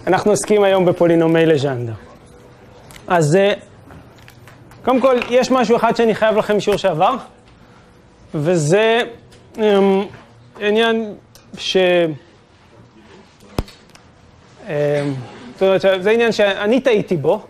אנחנו עוסקים היום בפולינומי לג'נדר. אז קודם כל, יש משהו אחד שאני חייב לכם שיעור שעבר, וזה עניין זאת אומרת, זה עניין שאני טעיתי בו.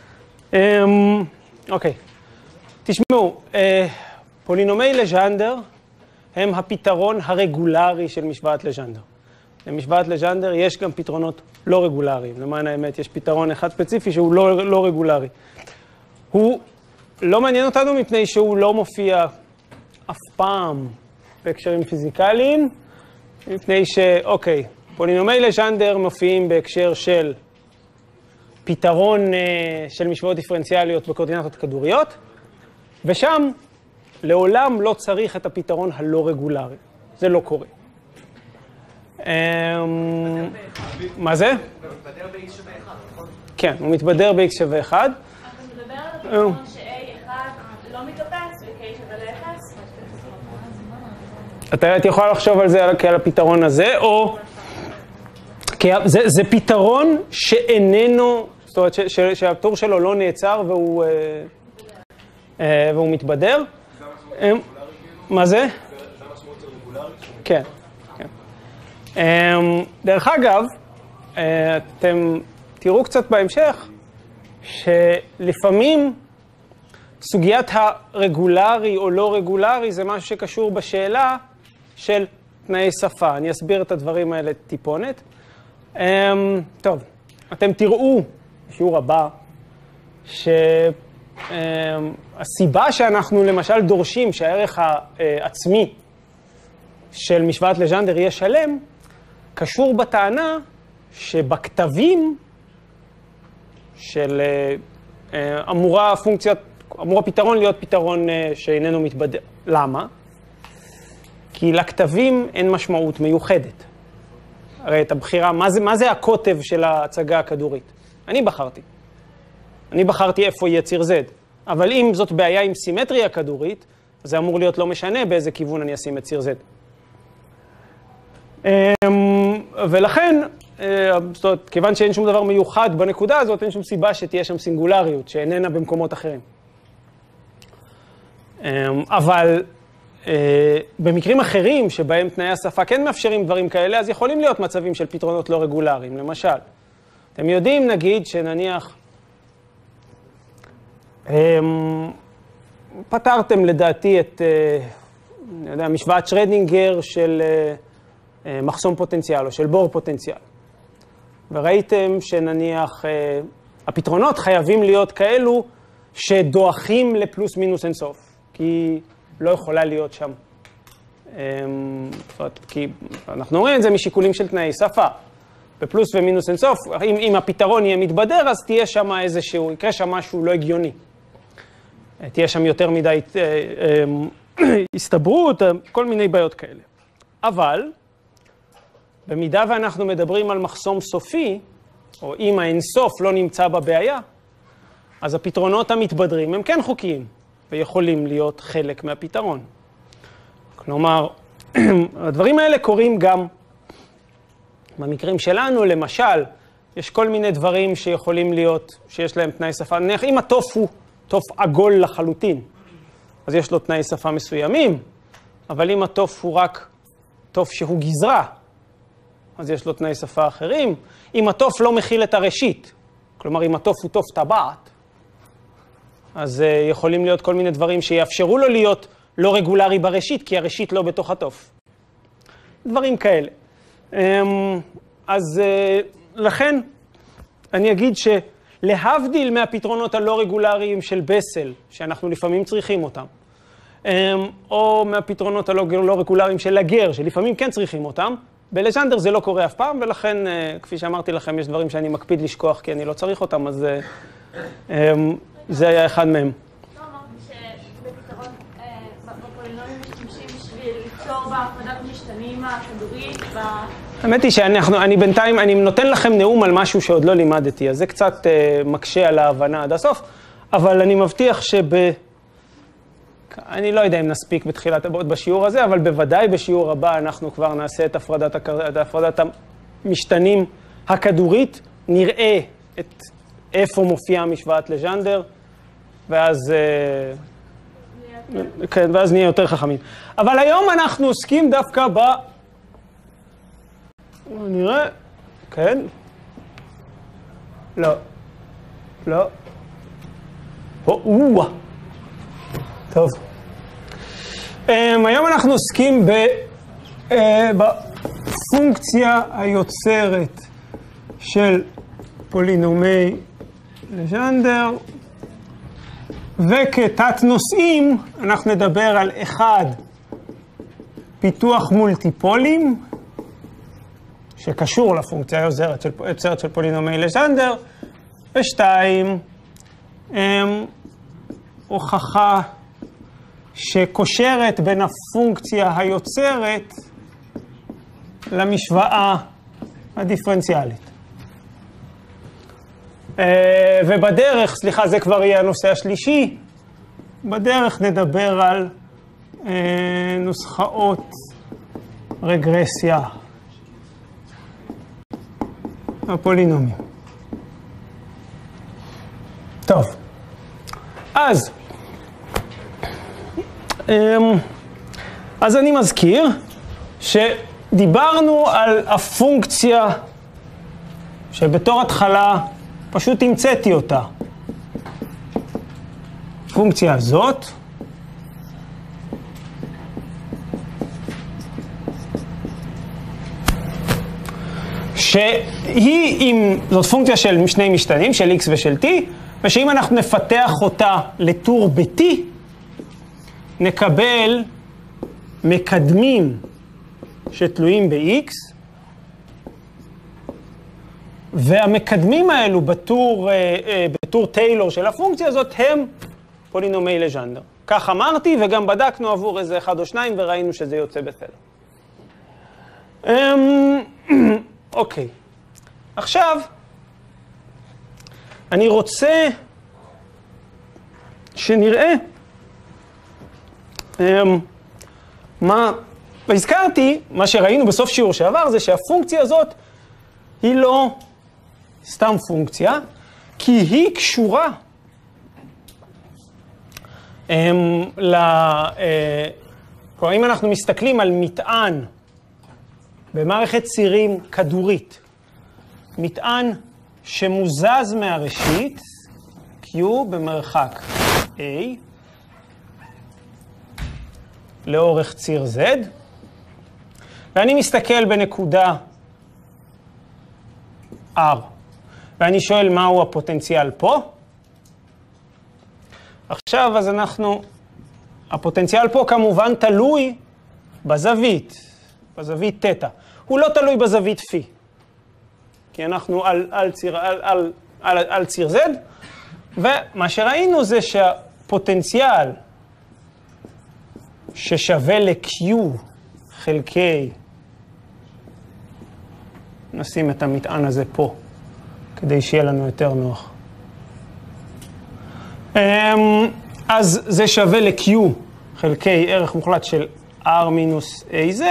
אוקיי, תשמעו, פולינומי לג'נדר הם הפתרון הרגולרי של משוואת לג'נדר. למשוואת לג'נדר יש גם פתרונות לא רגולריים. למען האמת, יש פתרון אחד ספציפי שהוא לא רגולרי. הוא לא מעניין אותנו מפני שהוא לא מופיע אף פעם בהקשרים פיזיקליים, מפני אוקיי, פולינומי לג'נדר מופיעים בהקשר של פתרון של משוואות דיפרנציאליות בקואורדינטות כדוריות, ושם לעולם לא צריך את הפתרון הלא רגולרי. זה לא קורה. מה זה? הוא מתבדר ב-x שווה 1, נכון? כן, הוא מתבדר ב-x שווה 1. אתה מדבר על הפתרון ש-a1 לא מתאפס ו-k שווה ל-0? אתה יכול לחשוב על זה כעל הפתרון הזה, או... זה פתרון שאיננו, זאת אומרת שהטור שלו לא נעצר והוא מתבדר. מה זה? כן. דרך אגב, אתם תראו קצת בהמשך, שלפעמים סוגיית הרגולרי או לא רגולרי זה משהו שקשור בשאלה של תנאי שפה. אני אסביר את הדברים האלה טיפונת. טוב, אתם תראו בשיעור הבא שהסיבה שאנחנו למשל דורשים שהערך העצמי של משוואת לג'נדר יהיה שלם, קשור בטענה שבכתבים של אמור הפתרון להיות פתרון שאיננו מתבדר. למה? כי לכתבים אין משמעות מיוחדת. הרי את הבחירה, מה זה הקוטב של ההצגה הכדורית? אני בחרתי איפה יהיה ציר Z. אבל אם זאת בעיה עם סימטריה כדורית, זה אמור להיות לא משנה באיזה כיוון אני אשים את ציר Z. ולכן, זאת אומרת, כיוון שאין שום דבר מיוחד בנקודה הזאת, אין שום סיבה שתהיה שם סינגולריות, שאיננה במקומות אחרים. אבל במקרים אחרים שבהם תנאי השפה כן מאפשרים דברים כאלה, אז יכולים להיות מצבים של פתרונות לא רגולריים. למשל, אתם יודעים, נגיד, שנניח פתרתם לדעתי את משוואת שרדינגר של מחסום פוטנציאל או של בור פוטנציאל. וראיתם שנניח הפתרונות חייבים להיות כאלו שדועכים לפלוס מינוס אינסוף, כי לא יכולה להיות שם. כי אנחנו רואים את זה משיקולים של תנאי שפה. בפלוס ומינוס אינסוף, אם הפתרון יהיה מתבדר, אז תהיה שם איזשהו, יקרה שם משהו לא הגיוני. תהיה שם יותר מדי הסתברות, כל מיני בעיות כאלה. אבל, במידה ואנחנו מדברים על מחסום סופי, או אם האינסוף לא נמצא בבעיה, אז הפתרונות המתבדרים הם כן חוקיים, ויכולים להיות חלק מהפתרון. כלומר, הדברים האלה קורים גם במקרים שלנו. למשל, יש כל מיני דברים שיכולים להיות, שיש להם תנאי שפה. נניח, אם התוף הוא תוף עגול לחלוטין, אז יש לו תנאי שפה מסוימים, אבל אם התוף הוא רק תוף שהוא גזרה, אז יש לו תנאי שפה אחרים. אם התוף לא מכיל את הראשית, כלומר, אם התוף הוא תוף טבעת, אז יכולים להיות כל מיני דברים שיאפשרו לו להיות לא רגולרי בראשית, כי הראשית לא בתוך התוף. דברים כאלה. אז לכן אני אגיד שלהבדיל מהפתרונות הלא רגולריים של בסל, שאנחנו לפעמים צריכים אותם, או מהפתרונות הלא רגולריים של לגר, שלפעמים כן צריכים אותם, בלג'נדר זה לא קורה אף פעם, ולכן, כפי שאמרתי לכם, יש דברים שאני מקפיד לשכוח כי אני לא צריך אותם, אז זה היה אחד מהם. לא אמרתי שבפתרון, בפולינומים משתמשים בשביל ליצור בהפרדת משתנים הכדורית, האמת היא שאני בינתיים, אני נותן לכם נאום על משהו שעוד לא לימדתי, אז זה קצת מקשה על ההבנה עד הסוף, אבל אני מבטיח אני לא יודע אם נספיק בתחילת בשיעור הזה, אבל בוודאי בשיעור הבא אנחנו כבר נעשה את הפרדת המשתנים הכדורית נראה איפה מופיעה משוואת לג'נדר, ואז כן, ואז נהיה יותר חכמים. אבל היום אנחנו עוסקים דווקא נראה, כן? לא. לא. טוב. היום אנחנו עוסקים בפונקציה היוצרת של פולינומי לג'נדר, וכתת נושאים אנחנו נדבר על 1, פיתוח מולטיפולים, שקשור לפונקציה היוצרת של פולינומי לג'נדר, ו2, הוכחה שקושרת בין הפונקציה היוצרת למשוואה הדיפרנציאלית. ובדרך, סליחה, זה כבר יהיה הנושא השלישי, בדרך נדבר על נוסחאות רגרסיה הפולינומיים. טוב, אז אני מזכיר שדיברנו על הפונקציה שבתור התחלה פשוט המצאתי אותה. הפונקציה הזאת זאת פונקציה של שני משתנים, של x ושל t, ושאם אנחנו נפתח אותה לטור ב-t, נקבל מקדמים שתלויים ב-x, והמקדמים האלו בטור טיילור של הפונקציה הזאת הם פולינומי לג'נדר. כך אמרתי, וגם בדקנו עבור איזה 1 או 2 וראינו שזה יוצא בסדר. אוקיי. עכשיו, אני רוצה שנראה והזכרתי, מה שראינו בסוף שיעור שעבר, זה שהפונקציה הזאת היא לא סתם פונקציה, כי היא קשורה אם אנחנו מסתכלים על מטען במערכת צירים כדורית, מטען שמוזז מהראשית, Q במרחק A, לאורך ציר Z, ואני מסתכל בנקודה R, ואני שואל מהו הפוטנציאל פה. עכשיו, אז הפוטנציאל פה כמובן תלוי בזווית תטא. הוא לא תלוי בזווית פי, כי אנחנו על ציר Z, ומה שראינו זה שהפוטנציאל ששווה ל-Q חלקי, נשים את המטען הזה פה, כדי שיהיה לנו יותר נוח. אז זה שווה ל-Q חלקי ערך מוחלט של R מינוס AZ,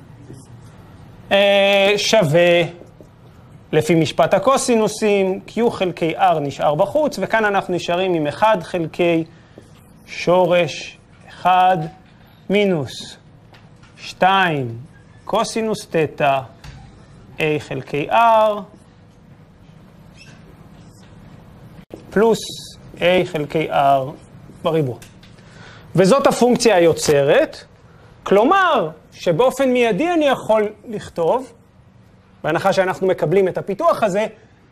שווה, לפי משפט הקוסינוסים, Q חלקי R נשאר בחוץ, וכאן אנחנו נשארים עם 1 חלקי שורש 1 מינוס 2 קוסינוס תטא A חלקי R פלוס A חלקי R בריבוע. וזאת הפונקציה היוצרת, כלומר שבאופן מיידי אני יכול לכתוב, בהנחה שאנחנו מקבלים את הפיתוח הזה,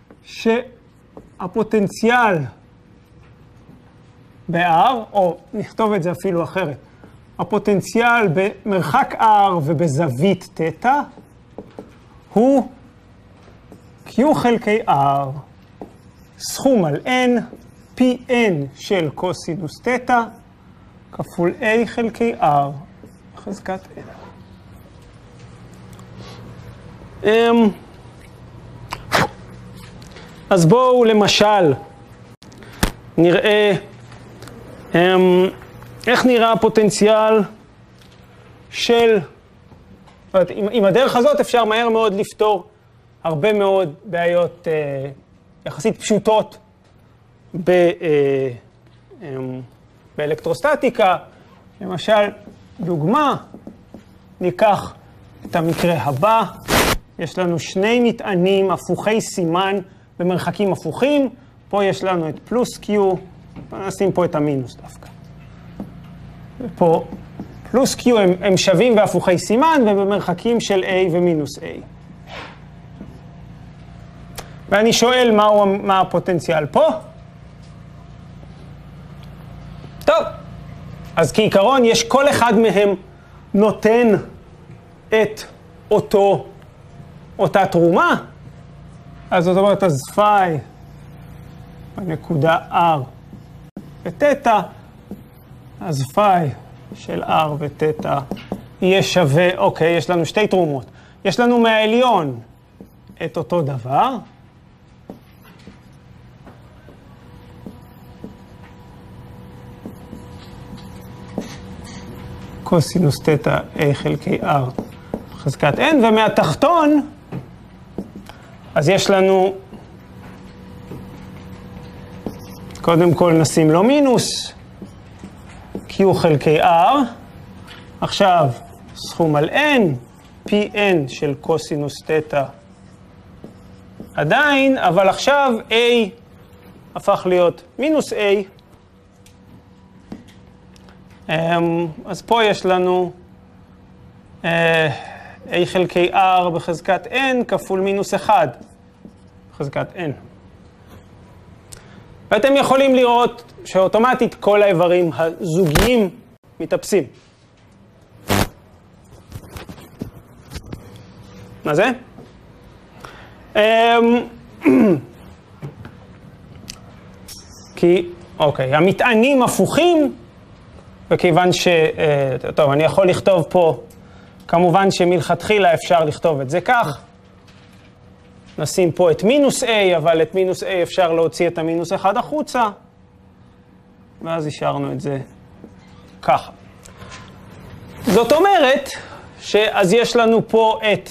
שהפוטנציאל ב-R, או נכתוב את זה אפילו אחרת, הפוטנציאל במרחק R ובזווית תטא הוא Q חלקי R סכום על N, פי N של קוסינוס תטא, כפול A חלקי R חזקת N. אז בואו למשל נראה איך נראה הפוטנציאל של, עם הדרך הזאת אפשר מהר מאוד לפתור הרבה מאוד בעיות יחסית פשוטות באלקטרוסטטיקה. למשל, דוגמה, ניקח את המקרה הבא. יש לנו שני מטענים הפוכי סימן במרחקים הפוכים. פה יש לנו את פלוס Q, נשים פה את המינוס דווקא. ופה פלוס Q הם שווים והפוכי סימן ובמרחקים של A ומינוס A. ואני שואל מה הפוטנציאל פה. טוב, אז כעיקרון יש כל אחד מהם נותן את אותה תרומה. אז זאת אומרת, אז פאי בנקודה R ותטא, אז פאי של R ותטא יהיה שווה, אוקיי, יש לנו שתי תרומות. יש לנו מהעליון את אותו דבר. קוסינוס תטא A חלקי R בחזקת N, ומהתחתון, אז יש לנו, קודם כל נשים לו מינוס, Q חלקי R, עכשיו סכום על N, Pn של קוסינוס תטא עדיין, אבל עכשיו A הפך להיות מינוס A, אז פה יש לנו A חלקי R בחזקת N כפול מינוס 1 בחזקת N. ואתם יכולים לראות שאוטומטית כל האיברים הזוגיים מתאפסים. מה זה? כי, אוקיי, המטענים הפוכים, וכיוון טוב, אני יכול לכתוב פה, כמובן שמלכתחילה אפשר לכתוב את זה כך. נשים פה את מינוס A, אבל את מינוס A אפשר להוציא את המינוס 1 החוצה, ואז השארנו את זה ככה. זאת אומרת, אז יש לנו פה את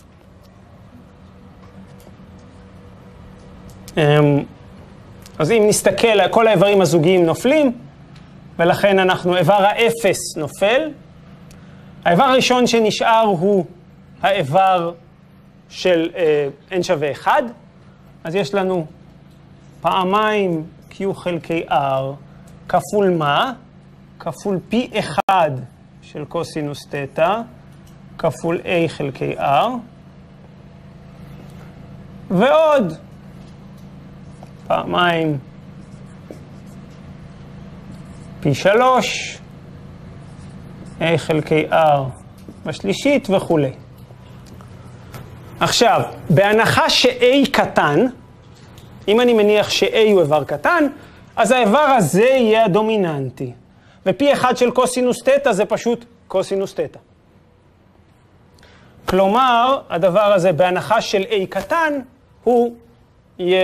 אז אם נסתכל, כל האיברים הזוגיים נופלים, ולכן איבר האפס נופל. האיבר הראשון שנשאר הוא האיבר של n שווה 1. אז יש לנו פעמיים Q חלקי R כפול מה? כפול פי 1 של קוסינוס תטא כפול A חלקי R. ועוד פעמיים פי 3, A חלקי R בשלישית וכו'. עכשיו, בהנחה ש-A קטן, אם אני מניח ש-A הוא איבר קטן, אז האיבר הזה יהיה הדומיננטי. ופי 1 של קוסינוס תטא זה פשוט קוסינוס תטא. כלומר, הדבר הזה בהנחה של A קטן, הוא יהיה,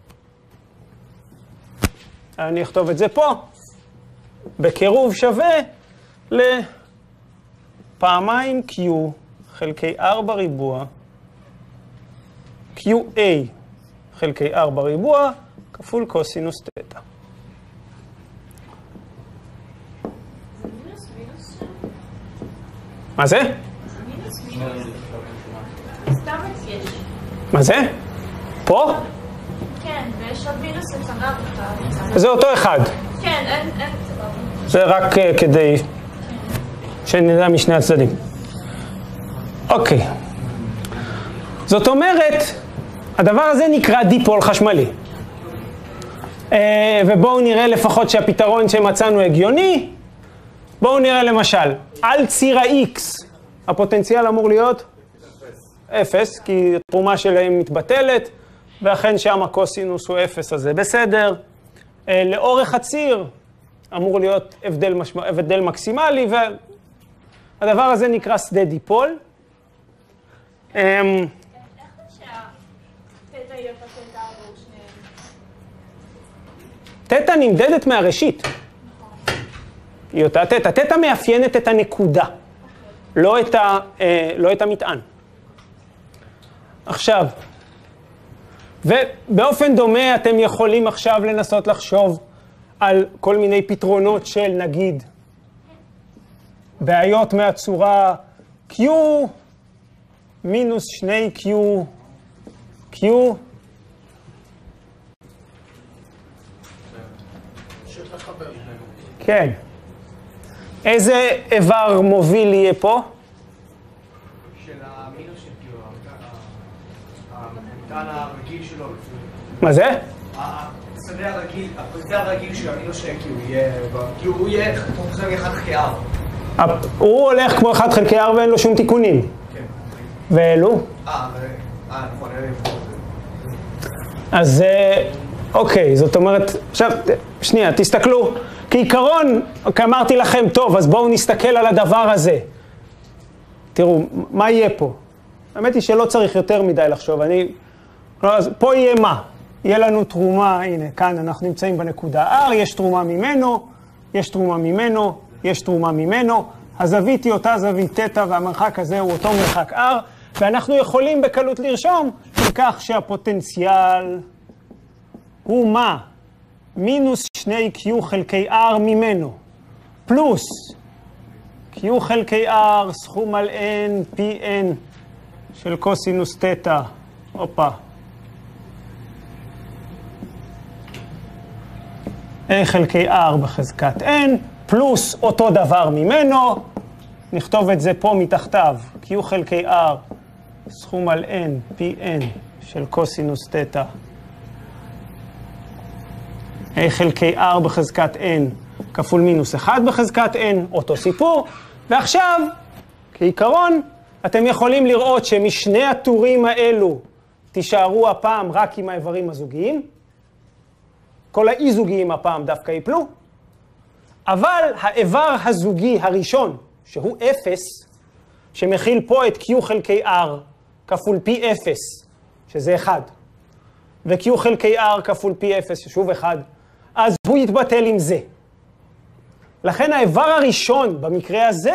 אני אכתוב את זה פה, בקירוב שווה לפעמיים Q חלקי R בריבוע, QA חלקי R בריבוע, כפול קוסינוס תטא. מה זה? מה זה? פה? כן, ויש עוד מינוס לצמר בכלל. זה אותו אחד. כן, אין צבא. זה רק כדי שנדע משני הצדדים. אוקיי. זאת אומרת, הדבר הזה נקרא דיפול חשמלי. ובואו נראה לפחות שהפתרון שמצאנו הגיוני. בואו נראה למשל, על ציר ה-X הפוטנציאל אמור להיות 0, כי התרומה שלהם מתבטלת, ואכן שם הקוסינוס הוא 0, אז זה בסדר. לאורך הציר אמור להיות הבדל מקסימלי, והדבר הזה נקרא שדה דיפול. איך זה שהתטא יהיה פשוט עבור שניהם? תטא נמדדת מהראשית. היא אותה תטא. תטא מאפיינת את הנקודה, לא את המטען. עכשיו, ובאופן דומה אתם יכולים עכשיו לנסות לחשוב על כל מיני פתרונות של נגיד בעיות מהצורה Q מינוס 2Q Q כן. איזה איבר מוביל יהיה פה? של המינוס של Q, המטען הרגיל שלו. מה זה? השדה הרגיל, הפריטה הרגיל של המינוס של Q הוא יהיה כמו 1 חלקי 4. הוא הולך כמו 1 חלקי 4 ואין לו שום תיקונים. כן. ואלו? נכון, אז אוקיי, זאת אומרת, עכשיו, שנייה, תסתכלו. כעיקרון, אמרתי לכם, טוב, אז בואו נסתכל על הדבר הזה. תראו, מה יהיה פה? האמת היא שלא צריך יותר מדי לחשוב. אז פה יהיה מה? יהיה לנו תרומה, הנה, כאן אנחנו נמצאים בנקודה R, יש תרומה ממנו, יש תרומה ממנו, יש תרומה ממנו. הזווית היא אותה זווית תטא והמרחק הזה הוא אותו מרחק R, ואנחנו יכולים בקלות לרשום מכך שהפוטנציאל הוא מה? מינוס 2Q חלקי R ממנו, פלוס Q חלקי R סכום על N, Pn של קוסינוס תטא, הופה. A חלקי R בחזקת N, פלוס אותו דבר ממנו, נכתוב את זה פה מתחתיו, Q חלקי R סכום על N, Pn של קוסינוס תטא. A חלקי R בחזקת N כפול מינוס 1 בחזקת N, אותו סיפור. ועכשיו, כעיקרון, אתם יכולים לראות שמשני הטורים האלו תישארו הפעם רק עם האיברים הזוגיים. כל האי-זוגיים הפעם דווקא ייפלו. אבל האיבר הזוגי הראשון, שהוא 0, שמכיל פה את Q חלקי R כפול P0, שזה 1, ו-Q חלקי R כפול P0, ששוב 1, אז הוא יתבטל עם זה. לכן האיבר הראשון במקרה הזה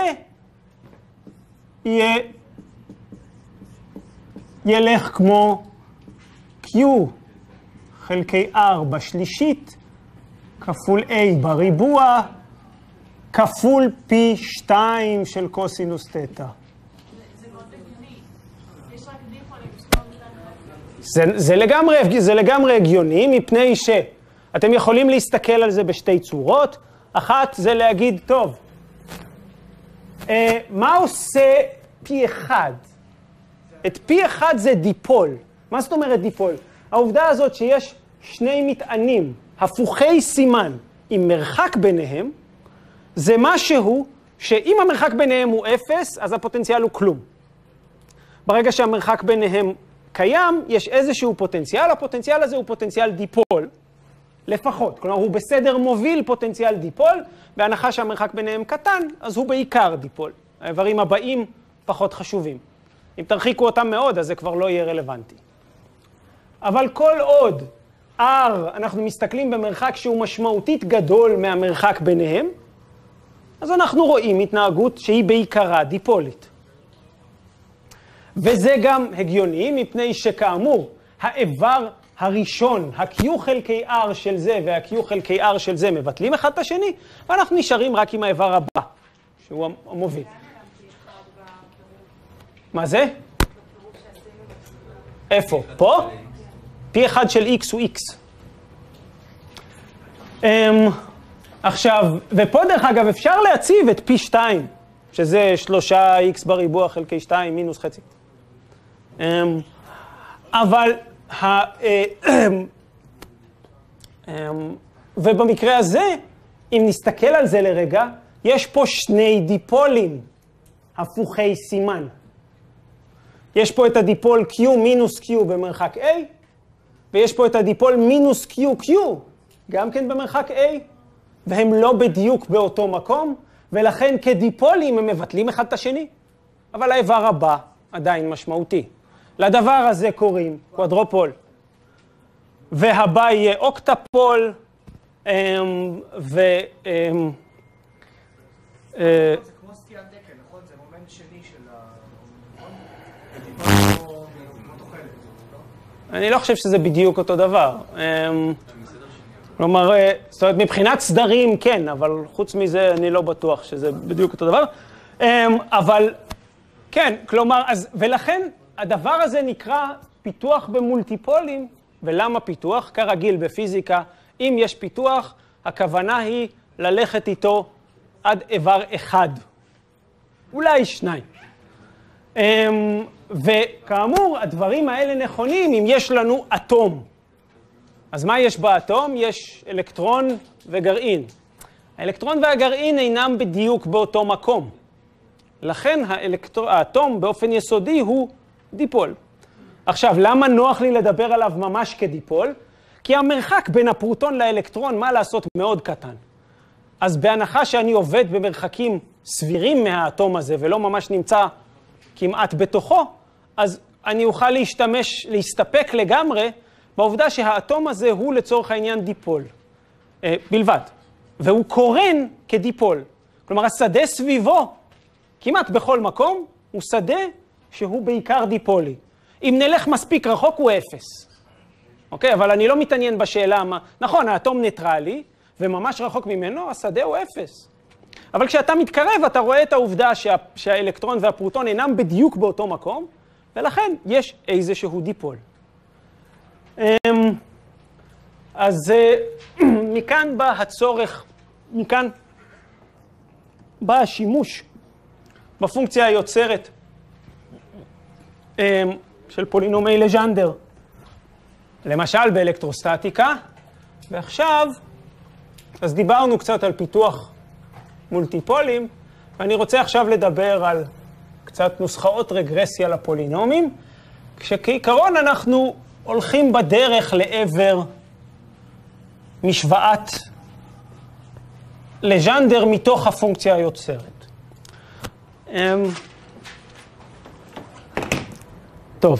ילך כמו Q חלקי R בשלישית כפול A בריבוע כפול P2 של קוסינוס תטא. זה מאוד הגיוני. יש רק דיפולט. זה לגמרי הגיוני, מפני שאתם יכולים להסתכל על זה בשתי צורות. אחת זה להגיד, טוב, מה עושה P1? את P1 זה דיפול. מה זאת אומרת דיפול? העובדה הזאת שיש שני מטענים הפוכי סימן עם מרחק ביניהם, זה משהו שאם המרחק ביניהם הוא 0, אז הפוטנציאל הוא כלום. ברגע שהמרחק ביניהם קיים, יש איזשהו פוטנציאל, הפוטנציאל הזה הוא פוטנציאל דיפול, לפחות. כלומר, הוא בסדר מוביל פוטנציאל דיפול, בהנחה שהמרחק ביניהם קטן, אז הוא בעיקר דיפול. האיברים הבאים פחות חשובים. אם תרחיקו אותם מאוד, אז זה כבר לא יהיה רלוונטי. אבל כל עוד R, אנחנו מסתכלים במרחק שהוא משמעותית גדול מהמרחק ביניהם, אז אנחנו רואים התנהגות שהיא בעיקרה דיפולית. וזה גם הגיוני, מפני שכאמור, האיבר הראשון, ה-Q חלקי R של זה וה-Q חלקי R של זה מבטלים אחד את השני, ואנחנו נשארים רק עם האיבר הבא, שהוא המוביל. מה זה? איפה? פה? P1 של X הוא X. עכשיו, ופה דרך אגב אפשר להציב את P2, שזה 3x בריבוע חלקי 2 מינוס חצי. אבל, ובמקרה הזה, אם נסתכל על זה לרגע, יש פה שני דיפולים הפוכי סימן. יש פה את הדיפול Q מינוס Q במרחק A, ויש פה את הדיפול מינוס QQ, גם כן במרחק A, והם לא בדיוק באותו מקום, ולכן כדיפולים הם מבטלים אחד את השני. אבל האיבר הבא עדיין משמעותי. לדבר הזה קוראים קוואדרופול, והבא יהיה אוקטפול, זה כמו סטיית דקל, נכון? זה מומנט שני של ה... כמו תוחלת, לא? אני לא חושב שזה בדיוק אותו דבר. כלומר, זאת אומרת, מבחינת סדרים כן, אבל חוץ מזה אני לא בטוח שזה בדיוק אותו דבר. אבל כן, כלומר, ולכן הדבר הזה נקרא פיתוח במולטיפולים. ולמה פיתוח? כרגיל בפיזיקה, אם יש פיתוח, הכוונה היא ללכת איתו עד איבר אחד. אולי שניים. וכאמור, הדברים האלה נכונים אם יש לנו אטום. אז מה יש באטום? יש אלקטרון וגרעין. האלקטרון והגרעין אינם בדיוק באותו מקום. לכן האטום באופן יסודי הוא דיפול. עכשיו, למה נוח לי לדבר עליו ממש כדיפול? כי המרחק בין הפרוטון לאלקטרון, מה לעשות, מאוד קטן. אז בהנחה שאני עובד במרחקים סבירים מהאטום הזה ולא ממש נמצא כמעט בתוכו, אז אני אוכל להסתפק לגמרי בעובדה שהאטום הזה הוא לצורך העניין דיפול בלבד. והוא קורן כדיפול. כלומר, השדה סביבו, כמעט בכל מקום, הוא שדה שהוא בעיקר דיפולי. אם נלך מספיק רחוק הוא אפס. אוקיי? אבל אני לא מתעניין בשאלה מה... נכון, האטום ניטרלי, וממש רחוק ממנו, השדה הוא אפס. אבל כשאתה מתקרב, אתה רואה את העובדה שהאלקטרון והפרוטון אינם בדיוק באותו מקום, ולכן יש איזשהו דיפול. אז מכאן בא הצורך, מכאן בא השימוש בפונקציה היוצרת של פולינומי לג'נדר, למשל באלקטרוסטטיקה, ועכשיו, אז דיברנו קצת על פיתוח מולטיפולים, ואני רוצה עכשיו לדבר על קצת נוסחאות רגרסיה לפולינומים, כשכעיקרון אנחנו הולכים בדרך לעבר משוואת לג'נדר מתוך הפונקציה היוצרת. טוב.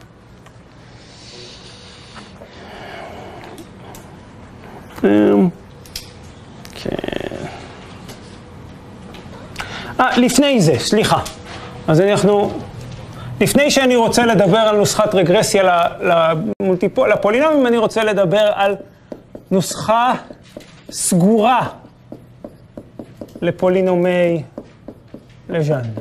לפני זה, סליחה. אז לפני שאני רוצה לדבר על נוסחת רגרסיה לפולינומים, אני רוצה לדבר על נוסחה סגורה לפולינומי לג'נדר.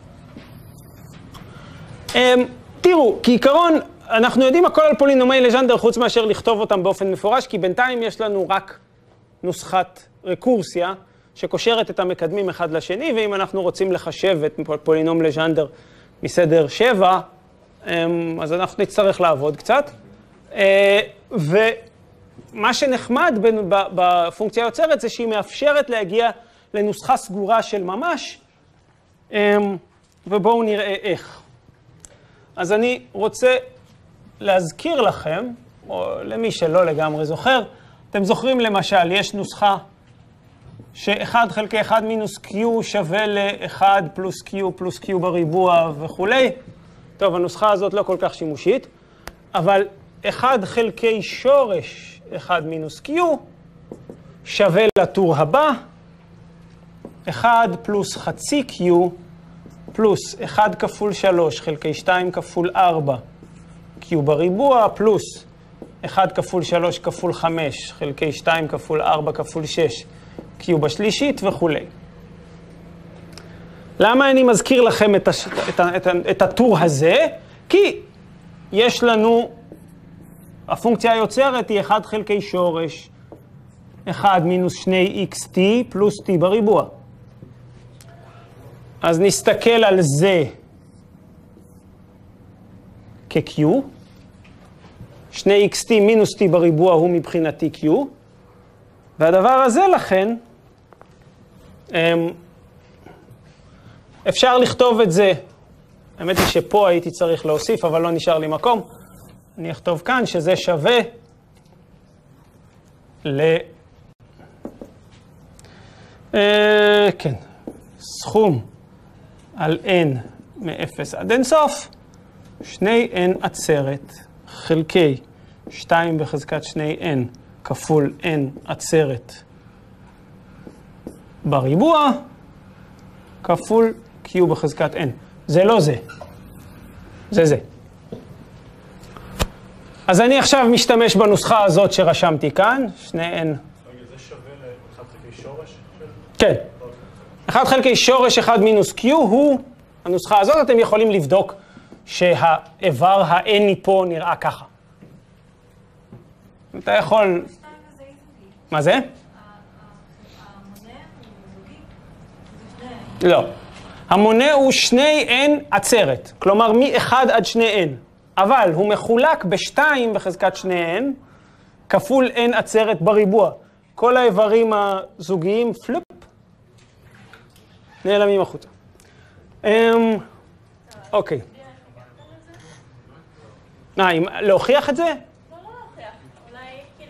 תראו, כעיקרון, אנחנו יודעים הכל על פולינומי לג'נדר חוץ מאשר לכתוב אותם באופן מפורש, כי בינתיים יש לנו רק נוסחת רקורסיה שקושרת את המקדמים אחד לשני, ואם אנחנו רוצים לחשב את פולינום לג'נדר מסדר 7, אז אנחנו נצטרך לעבוד קצת. ומה שנחמד בפונקציה היוצרת זה שהיא מאפשרת להגיע לנוסחה סגורה של ממש, ובואו נראה איך. אז אני רוצה להזכיר לכם, או למי שלא לגמרי זוכר, אתם זוכרים למשל, יש נוסחה ש1 חלקי 1 מינוס q שווה ל1 פלוס q פלוס q בריבוע וכו'. טוב, הנוסחה הזאת לא כל כך שימושית, אבל 1 חלקי שורש 1 מינוס q שווה לטור הבא, 1 פלוס חצי q פלוס 1 כפול 3 חלקי 2 כפול 4 q בריבוע פלוס 1 כפול 3 כפול 5 חלקי 2 כפול 4 כפול 6 q בשלישית וכו'. למה אני מזכיר לכם את הטור הזה? כי יש לנו, הפונקציה היוצרת היא 1 חלקי שורש 1 מינוס 2xt פלוס t בריבוע. אז נסתכל על זה כ-q. 2xt מינוס t בריבוע הוא מבחינתי q. והדבר הזה לכן, אפשר לכתוב את זה, האמת היא שפה הייתי צריך להוסיף, אבל לא נשאר לי מקום. אני אכתוב כאן שזה שווה כן, סכום על n מ-0 עד אינסוף, 2n עצרת חלקי 2 בחזקת 2n כפול n עצרת בריבוע, כפול q בחזקת n. זה לא זה. זה זה. אז אני עכשיו משתמש בנוסחה הזאת שרשמתי כאן, 2n. רגע, זה שווה ל-1 חלקי שורש? כן. 1 חלקי שורש 1 מינוס q הוא הנוסחה הזאת. אתם יכולים לבדוק שהאיבר ה-n'i פה נראה ככה. אתה יכול... מה זה? לא. המונה הוא 2n עצרת, כלומר מ-1 עד 2n. אבל הוא מחולק ב-2 בחזקת 2n, כפול n עצרת בריבוע. כל האיברים הזוגיים, פלופ, נעלמים החוצה. אוקיי. להוכיח את זה? לא להוכיח, אולי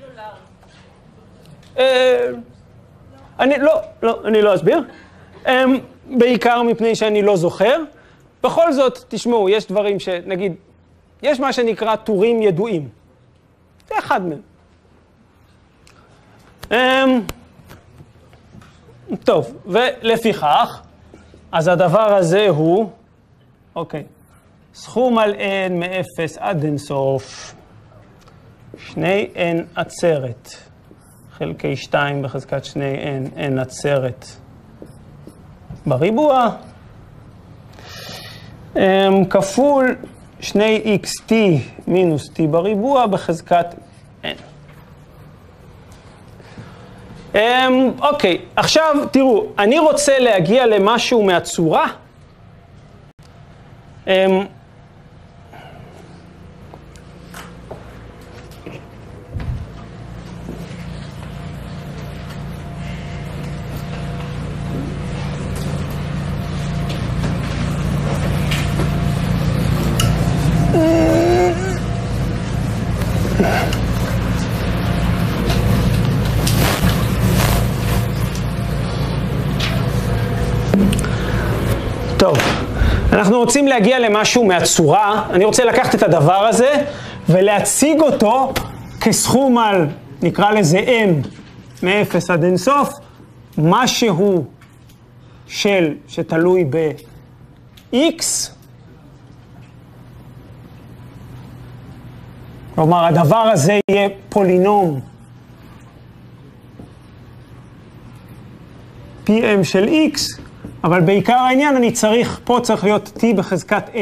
כאילו אני לא אסביר. בעיקר מפני שאני לא זוכר. בכל זאת, תשמעו, יש דברים שנגיד, יש מה שנקרא טורים ידועים. זה אחד מהם. טוב, ולפיכך, אז הדבר הזה הוא, אוקיי, סכום על n מ-0 עד אינסוף, 2n עצרת, חלקי 2 בחזקת 2n, n עצרת בריבוע, כפול 2xt מינוס t בריבוע בחזקת n. אוקיי, עכשיו תראו, אני רוצה להגיע למשהו מהצורה. טוב, אנחנו רוצים להגיע למשהו מהצורה. אני רוצה לקחת את הדבר הזה ולהציג אותו כסכום על, נקרא לזה m, מ-0 עד אינסוף, משהו שתלוי ב-x. כלומר, הדבר הזה יהיה פולינום pm של x, אבל בעיקר העניין אני צריך, פה צריך להיות t בחזקת m.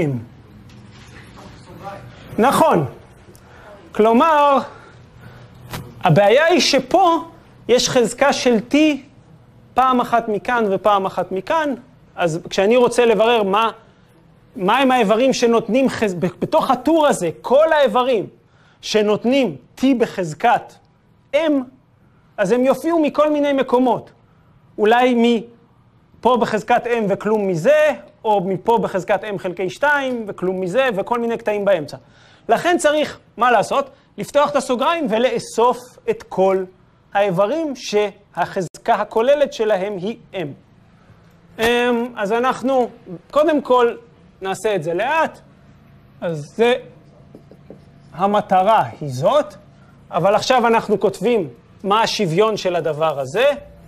נכון. כלומר, הבעיה היא שפה יש חזקה של t פעם אחת מכאן ופעם אחת מכאן, אז כשאני רוצה לברר מה הם האיברים שנותנים, בתוך הטור הזה, כל האיברים שנותנים t בחזקת m, אז הם יופיעו מכל מיני מקומות. אולי מפה בחזקת m וכלום מזה, או מפה בחזקת m חלקי 2 וכלום מזה, וכל מיני קטעים באמצע. לכן צריך, מה לעשות? לפתוח את הסוגריים ולאסוף את כל האיברים שהחזקה הכוללת שלהם היא m. אז אנחנו, קודם כל, נעשה את זה לאט. אז זה, המטרה היא זאת, אבל עכשיו אנחנו כותבים מה השוויון של הדבר הזה.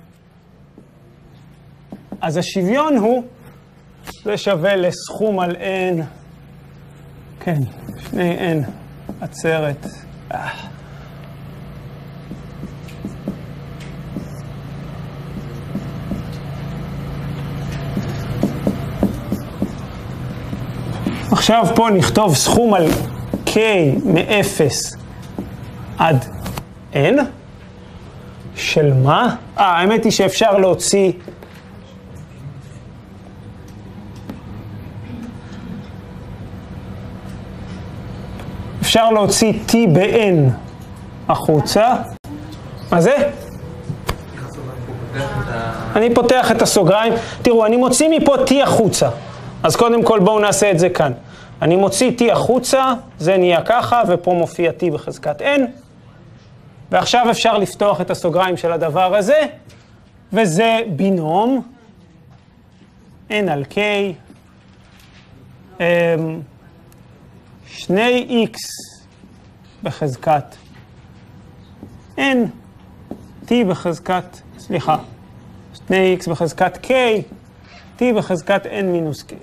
אז השוויון הוא, זה שווה לסכום על n, כן, 2n עצרת. עכשיו פה נכתוב סכום על k מ-0 עד n, של מה? האמת היא שאפשר להוציא t ב-n החוצה. מה זה? אני פותח את הסוגריים. תראו, אני מוציא מפה t החוצה. אז קודם כל בואו נעשה את זה כאן. אני מוציא t החוצה, זה נהיה ככה, ופה מופיע t בחזקת n. ועכשיו אפשר לפתוח את הסוגריים של הדבר הזה, וזה בינום n על k, 2x בחזקת n, t בחזקת, סליחה, 2x בחזקת k, t בחזקת n מינוס k.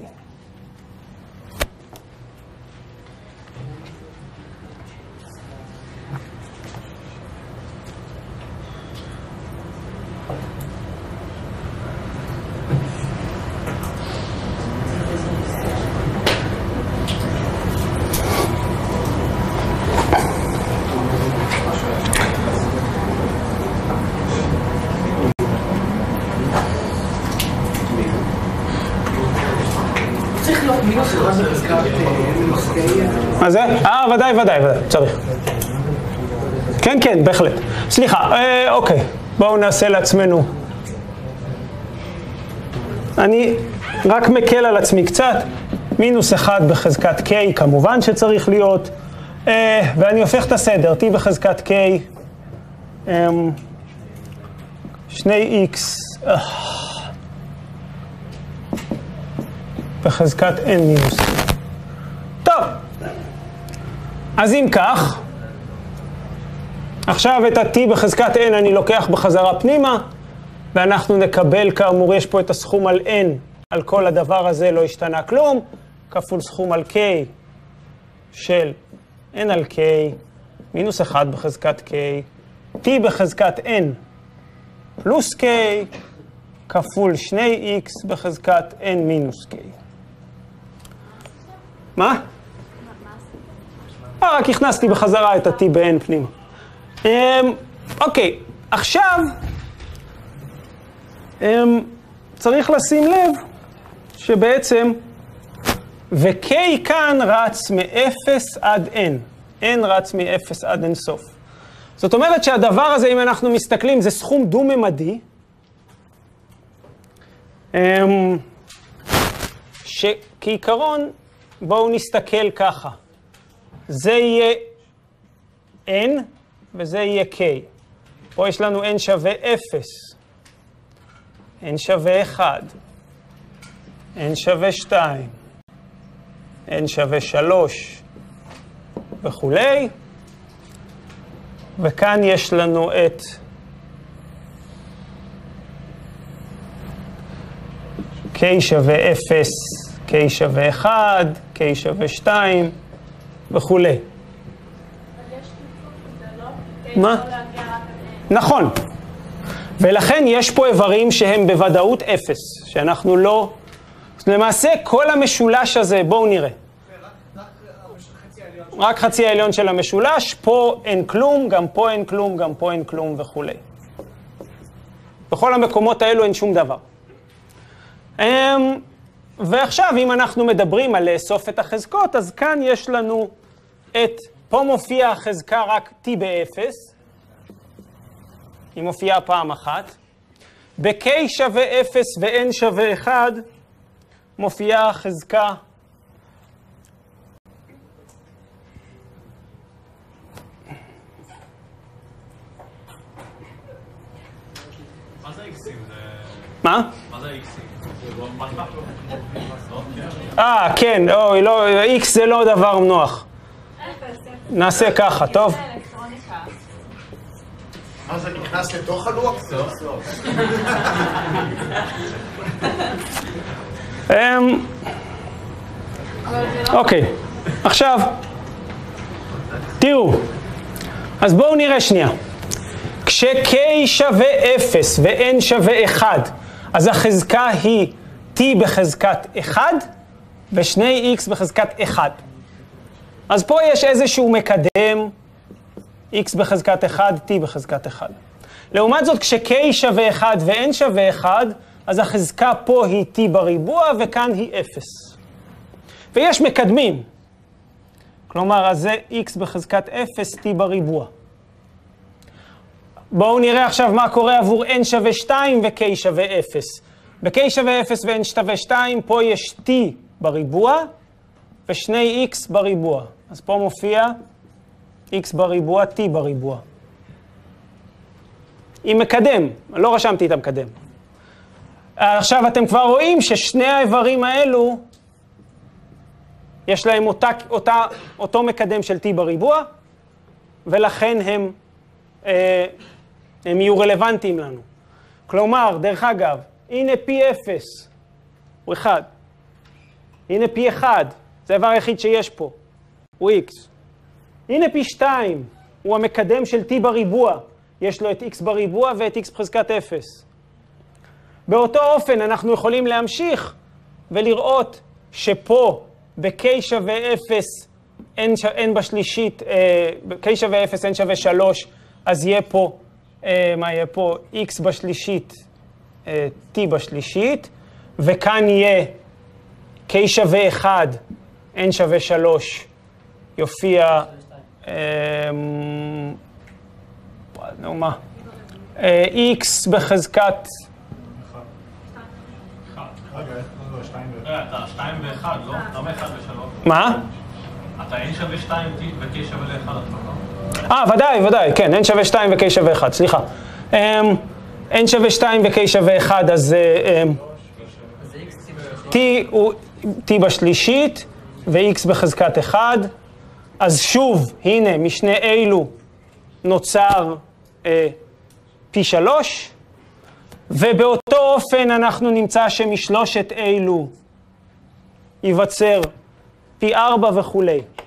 מה זה? ודאי, צריך. כן, כן, בהחלט. סליחה, אוקיי. בואו נעשה לעצמנו. אני רק מקל על עצמי קצת. -1 בחזקת k, כמובן שצריך להיות. ואני הופך את הסדר, t בחזקת k, 2x בחזקת n מינוס. טוב, אז אם כך, עכשיו את ה-t בחזקת n אני לוקח בחזרה פנימה, ואנחנו נקבל, כאמור, יש פה את הסכום על n, על כל הדבר הזה לא השתנה כלום, כפול סכום על k של n על k, -1 בחזקת k, t בחזקת n פלוס k, כפול 2x בחזקת n מינוס k. מה? רק הכנסתי בחזרה את ה-t ב-n פנימה. אוקיי, עכשיו צריך לשים לב שבעצם ו-k כאן רץ מ-0 עד n. n רץ מ-0 עד אין סוף. זאת אומרת שהדבר הזה, אם אנחנו מסתכלים, זה סכום דו-ממדי, שכעיקרון, בואו נסתכל ככה. זה יהיה n וזה יהיה k. פה יש לנו n שווה 0, n שווה 1, n שווה 2, n שווה 3 וכולי. וכאן יש לנו את k שווה 0, k שווה 1, k שווה 2 וכולי. אבל יש קיצור, זה לא? מה? נכון. ולכן יש פה איברים שהם בוודאות 0, שאנחנו לא... למעשה כל המשולש הזה, בואו נראה. רק חצי העליון של המשולש, פה אין כלום, גם פה אין כלום, גם פה אין כלום וכולי. בכל המקומות האלו אין שום דבר. ועכשיו, אם אנחנו מדברים על לאסוף את החזקות, אז כאן יש לנו את, פה מופיע החזקה רק t ב-0, היא מופיעה פעם אחת. ב-k שווה 0 ו-n שווה 1, מופיעה החזקה מה זה איקסים? מה? מה זה איקסים? כן, אוי, לא, x זה לא דבר נוח. נעשה ככה, טוב? מה זה נכנס לתוך הלוח? אוקיי, עכשיו, תראו, אז בואו נראה שנייה. כש-k שווה 0 ו-n שווה 1, אז החזקה היא t בחזקת 1 ו-2x בחזקת 1. אז פה יש איזשהו מקדם x בחזקת 1, t בחזקת 1. לעומת זאת, כש-k שווה 1 ו-n שווה 1, אז החזקה פה היא t בריבוע וכאן היא 0. ויש מקדמים. כלומר, אז זה x בחזקת 0, t בריבוע. בואו נראה עכשיו מה קורה עבור n שווה 2 ו-k שווה 0. ב-k שווה 0 ו-n שווה 2, פה יש t בריבוע ו-2x בריבוע. אז פה מופיע x בריבוע, t בריבוע. עם מקדם, לא רשמתי את המקדם. עכשיו אתם כבר רואים ששני האיברים האלו, יש להם אותו מקדם של t בריבוע, ולכן הם יהיו רלוונטיים לנו. כלומר, דרך אגב, הנה P0 הוא 1. הנה P1, זה האיבר היחיד שיש פה, הוא x. הנה P2 הוא המקדם של t בריבוע. יש לו את x בריבוע ואת x בחזקת 0. באותו אופן אנחנו יכולים להמשיך ולראות שפה ב-k שווה 0, n בשלישית, k שווה 0, n שווה 3, אז יהיה פה, מה יהיה פה? x בשלישית, t בשלישית, וכאן יהיה k שווה 1, n שווה 3, יופיע, נו מה, x בחזקת, אתה 2 ו-1, לא? למה 1 ו-3? מה? אתה n שווה 2 ו-k שווה ל-1, לא? ודאי, כן, n שווה 2 ו-k שווה 1, סליחה. n שווה 2 ו-k שווה 1, אז t הוא t בשלישית ו-x בחזקת 1, אז שוב, הנה, משני אילו נוצר פי 3, ובאותו אופן אנחנו נמצא שמשלושת אילו ייווצר פי 4 וכו'.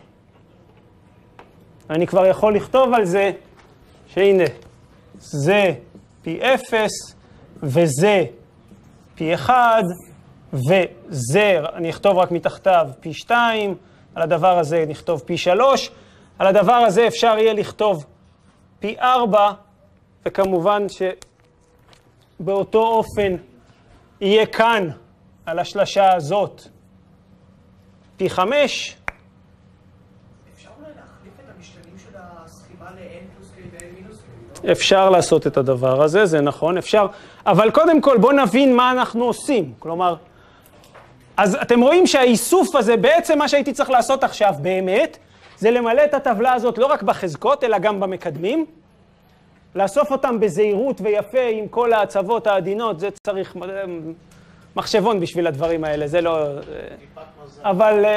אני כבר יכול לכתוב על זה שהנה, זה פי 0 וזה פי 1 וזה, אני אכתוב רק מתחתיו פי 2, על הדבר הזה נכתוב פי 3, על הדבר הזה אפשר יהיה לכתוב פי 4, וכמובן שבאותו אופן יהיה כאן על השלשה הזאת פי 5. אפשר אולי להחליף את המשתנים של הסכימה ל-n פלוס k ו-n מינוס k? אפשר לעשות את הדבר הזה, זה נכון, אפשר. אבל קודם כל בואו נבין מה אנחנו עושים. כלומר, אז אתם רואים שהאיסוף הזה, בעצם מה שהייתי צריך לעשות עכשיו באמת, זה למלא את הטבלה הזאת לא רק בחזקות, אלא גם במקדמים. לאסוף אותם בזהירות ויפה עם כל ההצבות העדינות, זה צריך מחשבון בשביל הדברים האלה, זה לא... אבל...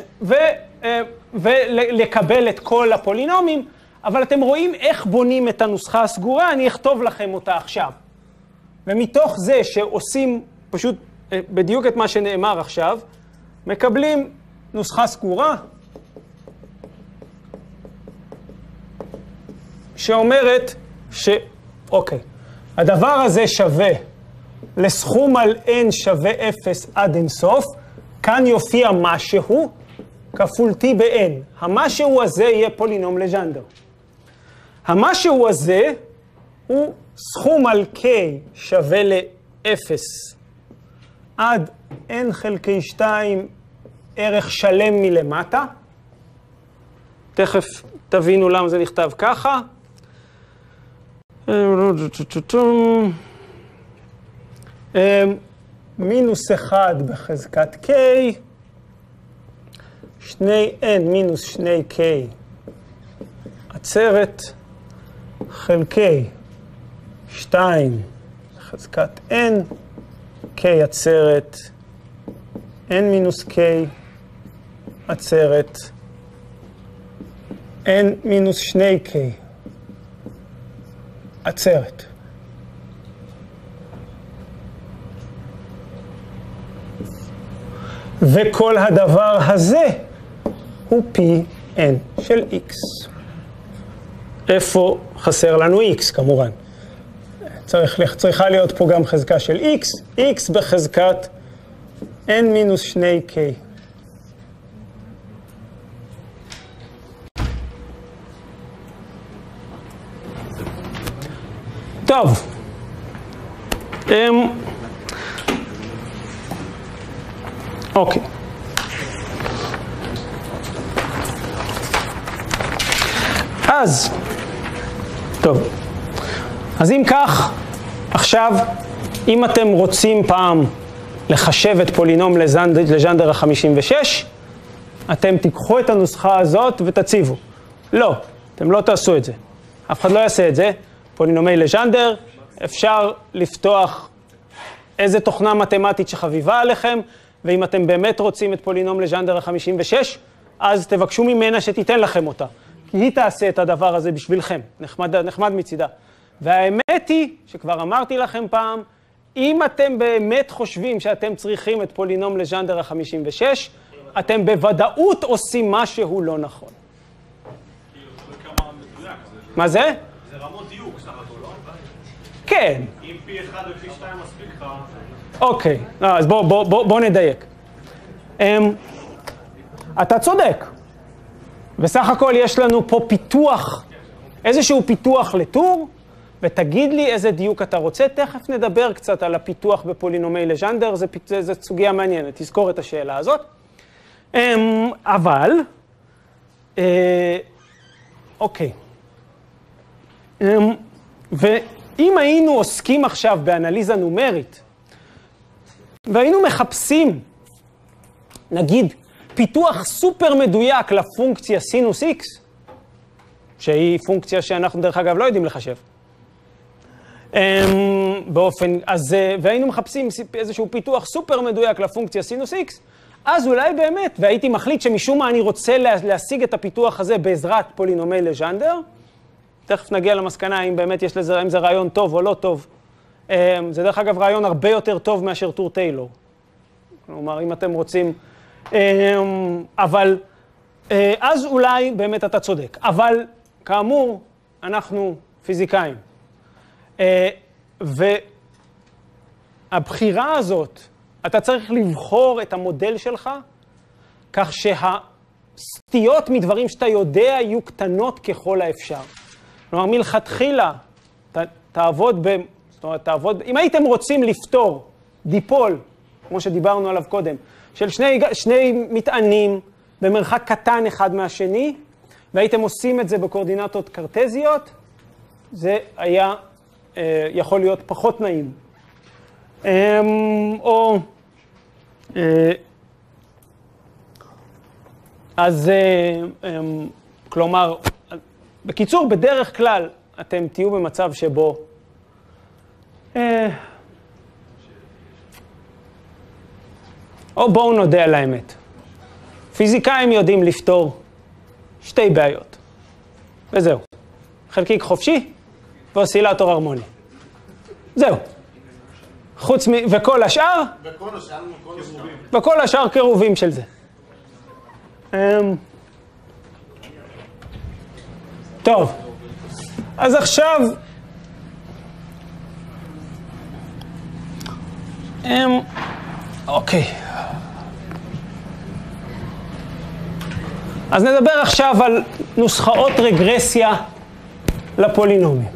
ולקבל את כל הפולינומים, אבל אתם רואים איך בונים את הנוסחה הסגורה, אני אכתוב לכם אותה עכשיו. ומתוך זה שעושים פשוט בדיוק את מה שנאמר עכשיו, מקבלים נוסחה סגורה, שאומרת אוקיי, הדבר הזה שווה לסכום על n שווה 0 עד אינסוף, כאן יופיע משהו כפול t ב-n. המשהו הזה יהיה פולינום לג'נדר. המשהו הזה הוא סכום על k שווה ל-0 עד n חלקי 2 ערך שלם מלמטה. תכף תבינו למה זה נכתב ככה. מינוס 1 בחזקת k, 2n מינוס 2k עצרת חלקי 2 בחזקת n, k עצרת n מינוס k עצרת n מינוס 2k עצרת. וכל הדבר הזה הוא pn של x. איפה חסר לנו x כמובן? צריכה להיות פה גם חזקה של x, x בחזקת n מינוס 2k. טוב, אוקיי. אז אם כך, עכשיו, אם אתם רוצים פעם לחשב את פולינום לג'נדר ה-56, אתם תיקחו את הנוסחה הזאת ותציבו. לא, אתם לא תעשו את זה. אף אחד לא יעשה את זה. פולינומי לג'נדר, אפשר לפתוח איזה תוכנה מתמטית שחביבה עליכם, ואם אתם באמת רוצים את פולינום לג'נדר ה-56, אז תבקשו ממנה שתיתן לכם אותה. כי היא תעשה את הדבר הזה בשבילכם, נחמד מצידה. והאמת היא, שכבר אמרתי לכם פעם, אם אתם באמת חושבים שאתם צריכים את פולינום לג'נדר ה-56, אתם בוודאות עושים משהו לא נכון. מה זה? זה רמות דיוק, סך הכל, לא? כן. אם פי 1 ופי 2 מספיק לך... אוקיי, אז בוא נדייק. אתה צודק. בסך הכל יש לנו פה פיתוח, איזשהו פיתוח לטור, ותגיד לי איזה דיוק אתה רוצה. תכף נדבר קצת על הפיתוח בפולינומי לג'נדר, זו סוגיה מעניינת, תזכור את השאלה הזאת. אבל אוקיי. ואם היינו עוסקים עכשיו באנליזה נומרית, והיינו מחפשים, נגיד, פיתוח סופר מדויק לפונקציה סינוס x, שהיא פונקציה שאנחנו דרך אגב לא יודעים לחשב, והיינו מחפשים איזשהו פיתוח סופר מדויק לפונקציה סינוס x, אז אולי באמת, והייתי מחליט שמשום מה אני רוצה להשיג את הפיתוח הזה בעזרת פולינומי לג'נדר, תכף נגיע למסקנה אם באמת יש לזה, אם זה רעיון טוב או לא טוב. זה דרך אגב רעיון הרבה יותר טוב מאשר טור טיילור. כלומר, אם אתם רוצים, אבל אז אולי באמת אתה צודק. אבל כאמור, אנחנו פיזיקאים. והבחירה הזאת, אתה צריך לבחור את המודל שלך, כך שהסטיות מדברים שאתה יודע יהיו קטנות ככל האפשר. כלומר, מלכתחילה, תעבוד זאת אומרת, תעבוד, אם הייתם רוצים לפתור דיפול, כמו שדיברנו עליו קודם, של שני מטענים במרחק קטן אחד מהשני, והייתם עושים את זה בקורדינטות קרטזיות, זה היה יכול להיות פחות נעים. כלומר, בקיצור, בדרך כלל אתם תהיו במצב שבו או בואו נודה על האמת. פיזיקאים יודעים לפתור שתי בעיות. וזהו. חלקיק חופשי ואוסילטור הרמוני. זהו. חוץ וכל השאר? וכל השאר קירובים של זה. טוב. אז עכשיו אוקיי. אז נדבר עכשיו על נוסחאות רגרסיה לפולינומים.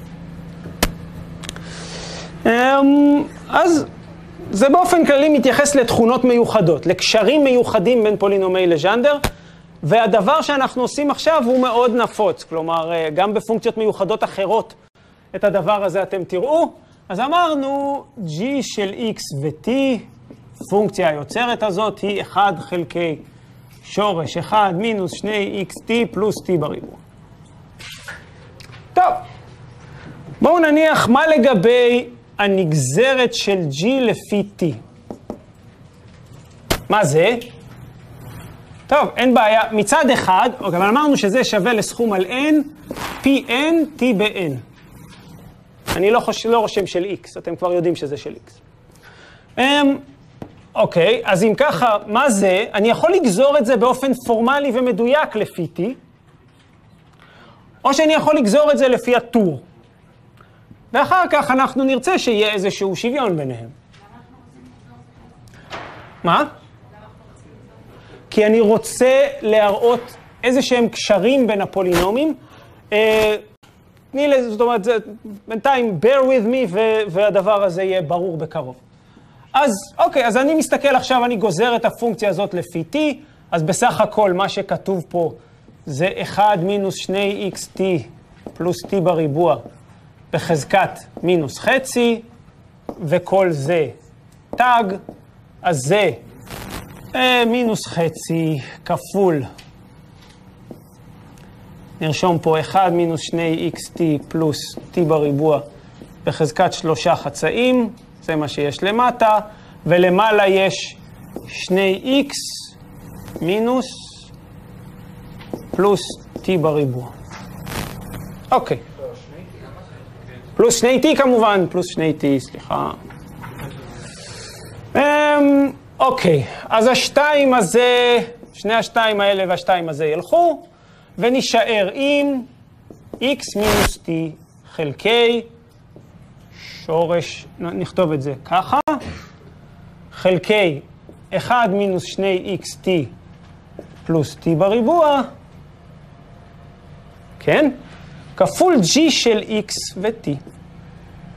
אז זה באופן כללי מתייחס לתכונות מיוחדות, לקשרים מיוחדים בין פולינומי לג'נדר, והדבר שאנחנו עושים עכשיו הוא מאוד נפוץ, כלומר גם בפונקציות מיוחדות אחרות את הדבר הזה אתם תראו. אז אמרנו g של x ו-t, פונקציה היוצרת הזאת היא 1 חלקי שורש 1 מינוס 2xt פלוס t בריבוע. טוב, בואו נניח מה לגבי הנגזרת של g לפי t. מה זה? טוב, אין בעיה. מצד אחד, אבל אמרנו שזה שווה לסכום על n, פי n, t ב-n. אני לא רושם של x, אתם כבר יודעים שזה של x. אוקיי, אז אם ככה, מה זה? אני יכול לגזור את זה באופן פורמלי ומדויק לפי t, או שאני יכול לגזור את זה לפי הטור. ואחר כך אנחנו נרצה שיהיה איזשהו שוויון ביניהם. מה? כי אני רוצה להראות איזה שהם קשרים בין הפולינומים. זאת אומרת, בינתיים, bear with me, והדבר הזה יהיה ברור בקרוב. אז, אוקיי, אז אני מסתכל עכשיו, אני גוזר את הפונקציה הזאת לפי t, אז בסך הכל מה שכתוב פה זה 1 מינוס 2xt פלוס t בריבוע בחזקת מינוס חצי, וכל זה תג, אז זה מינוס חצי כפול, נרשום פה 1 מינוס 2xt פלוס t בריבוע בחזקת 3 חצאים, זה מה שיש למטה, ולמעלה יש 2x מינוס פלוס t בריבוע. אוקיי. פלוס 2t כמובן, פלוס 2t, סליחה. אוקיי, אז השתיים הזה, שני השתיים האלה והשתיים הזה ילכו, ונשאר עם x מינוס t חלקי שורש, נכתוב את זה ככה, חלקי 1 מינוס 2xt פלוס t בריבוע, כן? כפול g של x ו-t.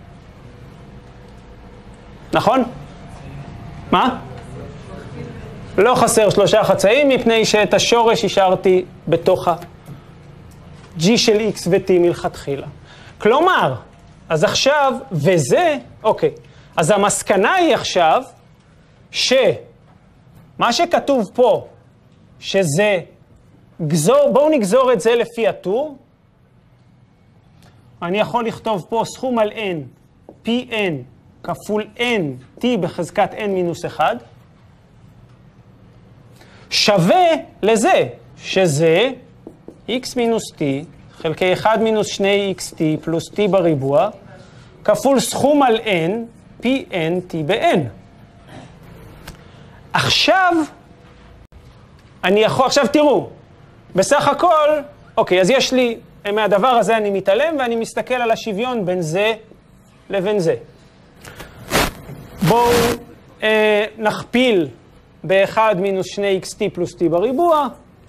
נכון? מה? לא חסר 3 חצאים, מפני שאת השורש השארתי בתוך ה-G של X ו-T מלכתחילה. כלומר, אז עכשיו, וזה, אוקיי, אז המסקנה היא עכשיו, שמה שכתוב פה, שזה גזור, בואו נגזור את זה לפי הטור, אני יכול לכתוב פה סכום על n, pn כפול n, t בחזקת n מינוס 1, שווה לזה, שזה x מינוס t, חלקי 1 מינוס 2xt פלוס t בריבוע, כפול סכום על n, pn t ב-n. עכשיו, אני יכול, עכשיו תראו, בסך הכל, אוקיי, אז יש לי, מהדבר הזה אני מתעלם, ואני מסתכל על השוויון בין זה לבין זה. בואו נכפיל ב-1 מינוס 2xt פלוס t בריבוע.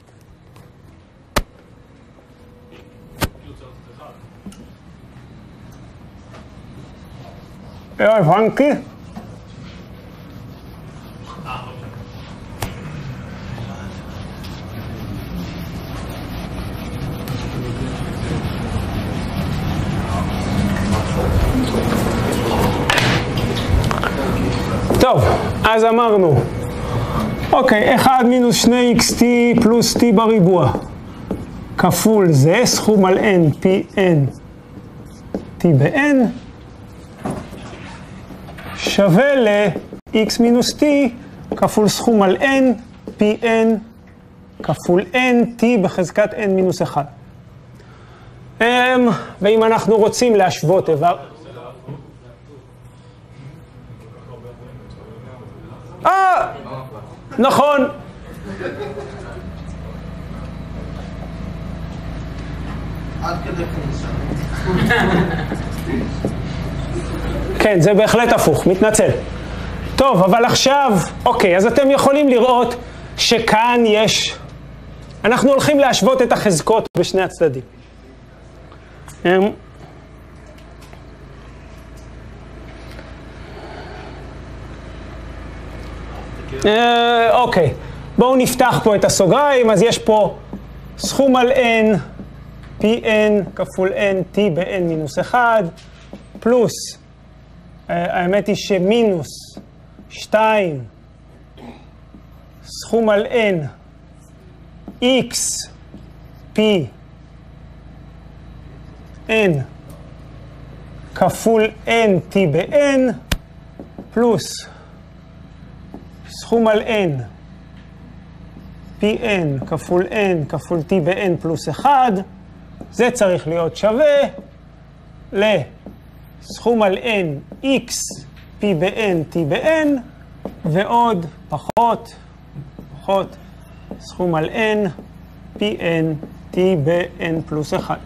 הבנתי. טוב, אז אמרנו, אוקיי, 1 מינוס 2xt פלוס t בריבוע, כפול זה, סכום על n, pn, t ב-n, שווה ל-x מינוס t, כפול סכום על n, pn, כפול n, t בחזקת n מינוס 1. ואם אנחנו רוצים להשוות איבר... נכון. עד כדי פונקציה. כן, זה בהחלט הפוך, מתנצל. טוב, אבל עכשיו, אוקיי, אז אתם יכולים לראות שכאן יש... אנחנו הולכים להשוות את החזקות בשני הצדדים. אוקיי, בואו נפתח פה את הסוגריים, אז יש פה סכום על n, pn כפול n, t ב-n מינוס 1, פלוס, האמת היא שמינוס 2, סכום על n, x, p, n, כפול n, t ב-n, פלוס, סכום על n, pn כפול n כפול t ב-n פלוס 1, זה צריך להיות שווה לסכום על n, x, p ב-n, t ב-n, ועוד פחות, סכום על n, pn, t ב-n פלוס 1.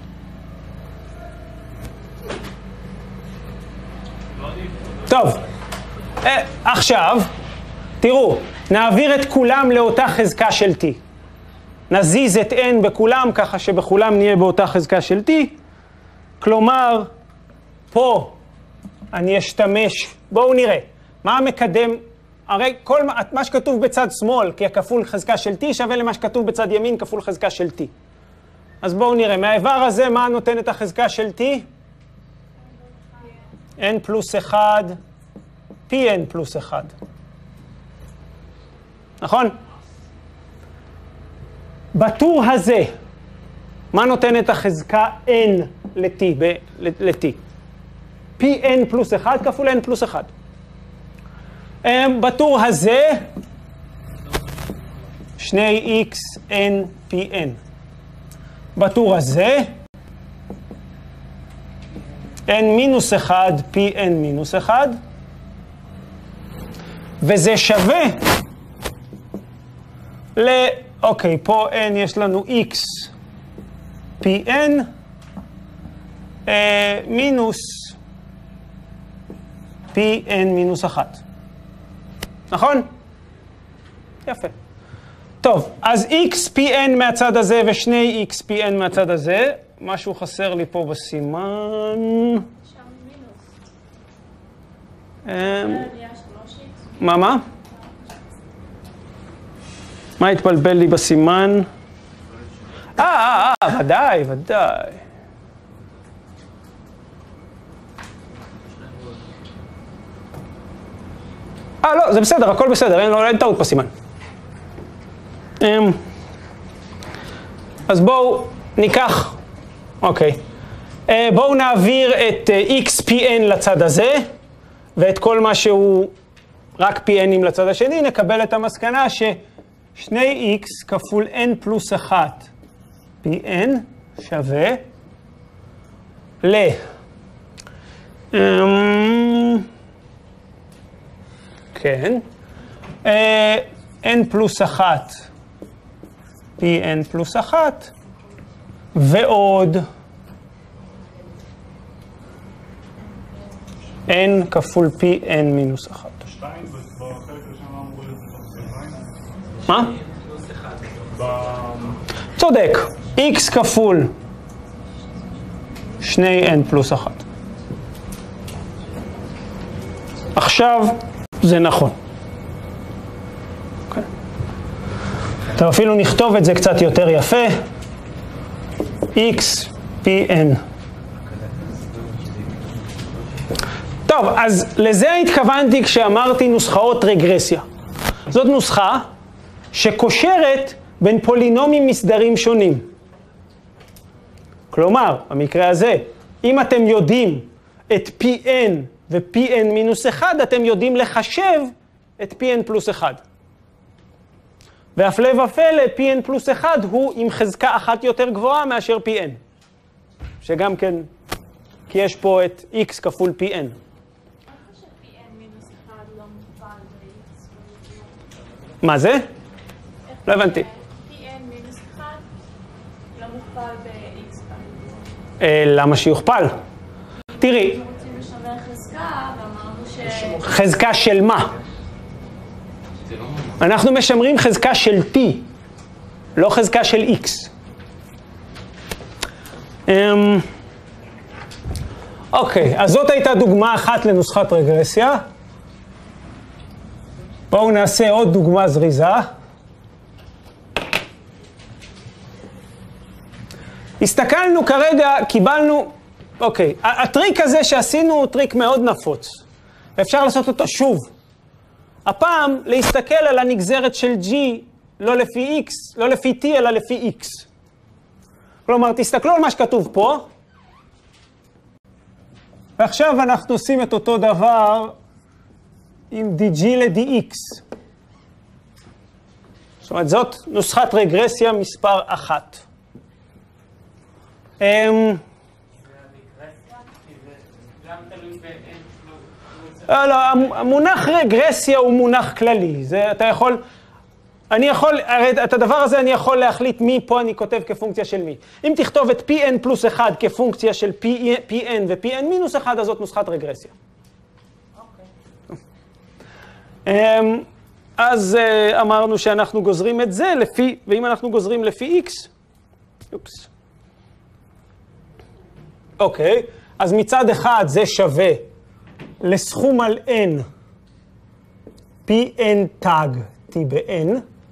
טוב, עכשיו, תראו, נעביר את כולם לאותה חזקה של t. נזיז את n בכולם, ככה שבכולם נהיה באותה חזקה של t. כלומר, פה אני אשתמש, בואו נראה, מה המקדם, הרי כל מה שכתוב בצד שמאל ככפול חזקה של t שווה למה שכתוב בצד ימין כפול חזקה של t. אז בואו נראה, מהאיבר הזה מה נותן את החזקה של t? n פלוס 1, pn פלוס 1. נכון? בטור הזה, מה נותן את החזקה n ל-t? pn פלוס 1 כפול n פלוס 1. בטור הזה, 2x n pn. בטור הזה, n מינוס 1 pn מינוס 1. וזה שווה אוקיי, פה n יש לנו x pn מינוס pn מינוס 1. נכון? יפה. טוב, אז x pn מהצד הזה ו2 x pn מהצד הזה. משהו חסר לי פה בסימן. שם מינוס. מה? מה? מה התבלבל לי בסימן? ודאי, ודאי. לא, זה בסדר, הכל בסדר, אין טעות בסימן. אז בואו ניקח, אוקיי. בואו נעביר את XPN לצד הזה, ואת כל מה שהוא רק PN'ים לצד השני, נקבל את המסקנה ש2X כפול N פלוס 1 PN שווה ל... כן. N פלוס 1 PN פלוס 1 ועוד N כפול PN מינוס 1. מה? צודק. X כפול 2N פלוס 1. עכשיו זה נכון. טוב, אפילו נכתוב את זה קצת יותר יפה. X PN. טוב, אז לזה התכוונתי כשאמרתי נוסחאות רגרסיה. זאת נוסחה שקושרת בין פולינומים מסדרים שונים. כלומר, במקרה הזה, אם אתם יודעים את Pn ו-Pn מינוס 1, אתם יודעים לחשב את Pn פלוס 1. והפלא ופלא, Pn פלוס 1 הוא עם חזקה אחת יותר גבוהה מאשר Pn. שגם כן, כי יש פה את X כפול Pn. איך ש-Pn מינוס 1 לא מוכפל ב-X? מה זה? לא הבנתי. Pn מינוס 1 לא מוכפל ב-X למה שיוכפל? תראי. אנחנו רוצים לשמר חזקה, ואמרנו חזקה של מה? אנחנו משמרים חזקה של T, לא חזקה של X. אוקיי, אז זאת הייתה דוגמה אחת לנוסחת רגרסיה. בואו נעשה עוד דוגמה זריזה. הסתכלנו כרגע, קיבלנו, אוקיי, הטריק הזה שעשינו הוא טריק מאוד נפוץ. ואפשר לעשות אותו שוב. הפעם להסתכל על הנגזרת של G לא לפי X, לא לפי T, אלא לפי X. כלומר, תסתכלו על מה שכתוב פה. ועכשיו אנחנו עושים את אותו דבר עם dg ל-dx. זאת אומרת, זאת נוסחת רגרסיה מספר 1. לא, המונח רגרסיה הוא מונח כללי. זה אתה יכול, הרי את הדבר הזה אני יכול להחליט מי פה אני כותב כפונקציה של מי. אם תכתוב את Pn פלוס 1 כפונקציה של Pn ו-Pn מינוס 1, אז זאת נוסחת רגרסיה. אז אמרנו שאנחנו גוזרים את זה לפי, ואם אנחנו גוזרים לפי X, אופס. אוקיי, אז מצד אחד זה שווה לסכום על n, Pn תג T ב-n,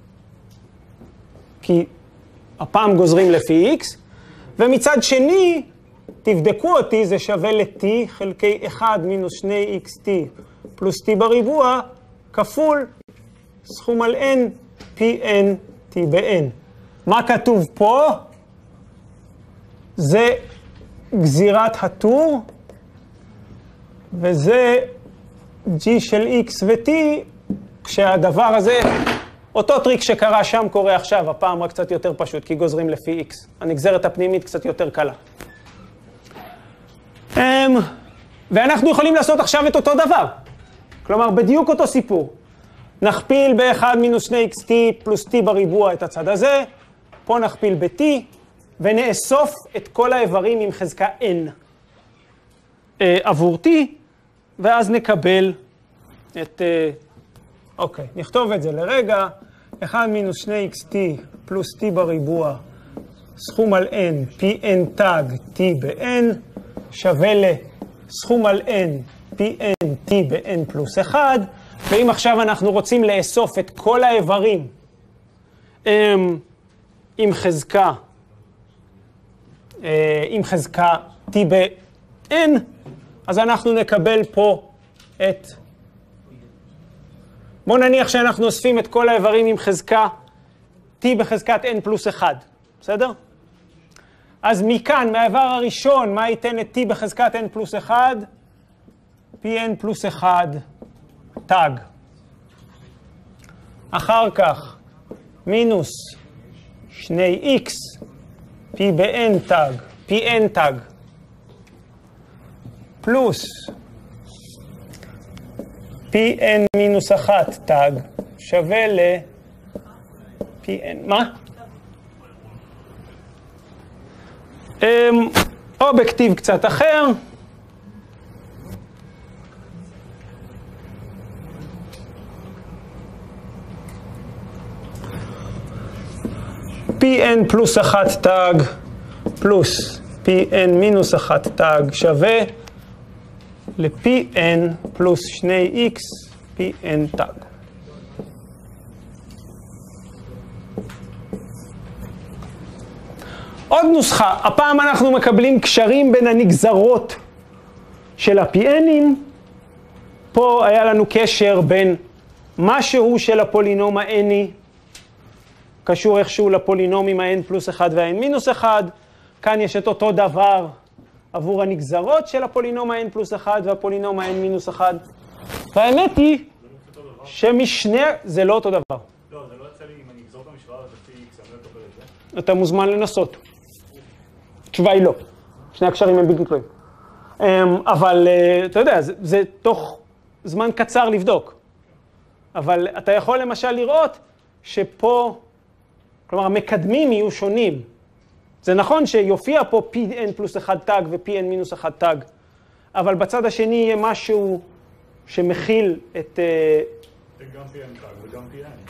כי הפעם גוזרים לפי x, ומצד שני, תבדקו אותי, זה שווה ל-t חלקי 1 מינוס 2xt פלוס t בריבוע, כפול סכום על n, Pn T ב-n. מה כתוב פה? זה גזירת הטור, וזה g של x ו-t, כשהדבר הזה, אותו טריק שקרה שם קורה עכשיו, הפעם רק קצת יותר פשוט, כי גוזרים לפי x. הנגזרת הפנימית קצת יותר קלה. ואנחנו יכולים לעשות עכשיו את אותו דבר. כלומר, בדיוק אותו סיפור. נכפיל ב-1 מינוס 2xt פלוס t בריבוע את הצד הזה, פה נכפיל ב-t, ונאסוף את כל האיברים עם חזקה n עבור t, ואז נקבל את, אוקיי, נכתוב את זה לרגע, 1 מינוס 2xt פלוס t בריבוע, סכום על n, Pn תג t ב-n, שווה לסכום על n, Pn t ב-n פלוס 1, ואם עכשיו אנחנו רוצים לאסוף את כל האיברים עם חזקה t ב-n, אז אנחנו נקבל פה את... בואו נניח שאנחנו אוספים את כל האיברים עם חזקה t בחזקת n פלוס 1, בסדר? אז מכאן, מהאיבר הראשון, מה ייתן את t בחזקת n פלוס 1? pn פלוס 1 תג. אחר כך, מינוס 2x, p ב-n תג, pn תג, פלוס pn מינוס 1 תג, שווה ל-pn, מה? או בכתיב קצת אחר, pn פלוס 1 תג פלוס pn מינוס 1 תג שווה ל-pn פלוס 2x pn תג. עוד נוסחה, הפעם אנחנו מקבלים קשרים בין הנגזרות של ה-pn'ים. פה היה לנו קשר בין משהו של הפולינום ה-n'i, קשור איכשהו לפולינומים ה-n פלוס 1 וה-n מינוס 1. כאן יש את אותו דבר עבור הנגזרות של הפולינום ה-n פלוס 1 והפולינום ה-n מינוס 1. והאמת היא שמשני... זה לא אותו דבר. לא, זה לא יצא לי אם אני אגזור את המשוואה לפי x, אני לא אקבל את זה. אתה מוזמן לנסות. התשובה היא לא. שני הקשרים הם בלתי תלויים. אבל אתה יודע, זה תוך זמן קצר לבדוק. אבל אתה יכול למשל לראות שפה, כלומר, המקדמים יהיו שונים. זה נכון שיופיע פה pn פלוס 1 תג ו-pn מינוס 1 תג, אבל בצד השני יהיה משהו שמכיל את... גם pn תג וגם pn.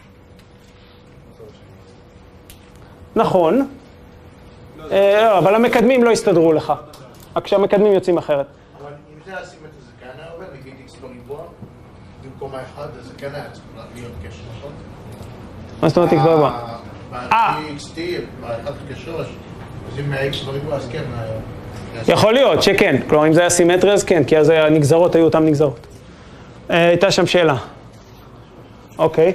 נכון. אבל המקדמים לא יסתדרו לך. רק שהמקדמים יוצאים אחרת. אבל אם זה אסימטרי זה כן היה עובר, נגיד x בריבוע, במקום האחד, אז זה כן היה צריך להיות קשר, נכון? מה זאת אומרת x בריבוע? ב-xt, ב-1 כ-3, אז אם מה-x בריבוע, אז כן היה... יכול להיות שכן. כלומר, אם זה היה סימטרי, אז כן, כי אז הנגזרות היו אותן נגזרות. הייתה שם שאלה. אוקיי.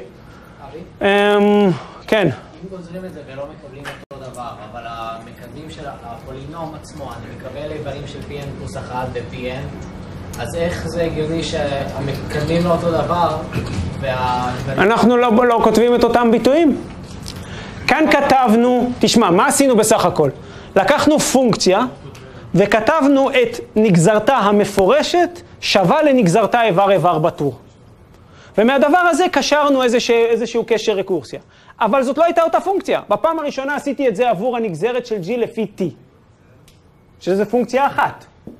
כן. אם גוזרים את זה ולא מקבלים אותו דבר, אבל המקדמים של הפולינום עצמו, אני מקבל איברים של pn פלוס 1 ו-pn, אז איך זה הגיוני שהמקדמים לא אותו דבר, אנחנו לא כותבים את אותם ביטויים. כאן כתבנו, תשמע, מה עשינו בסך הכל? לקחנו פונקציה וכתבנו את נגזרתה המפורשת שווה לנגזרתה איבר בטור. ומהדבר הזה קשרנו איזשהו קשר רקורסיה. אבל זאת לא הייתה אותה פונקציה. בפעם הראשונה עשיתי את זה עבור הנגזרת של g לפי t, שזו פונקציה אחת.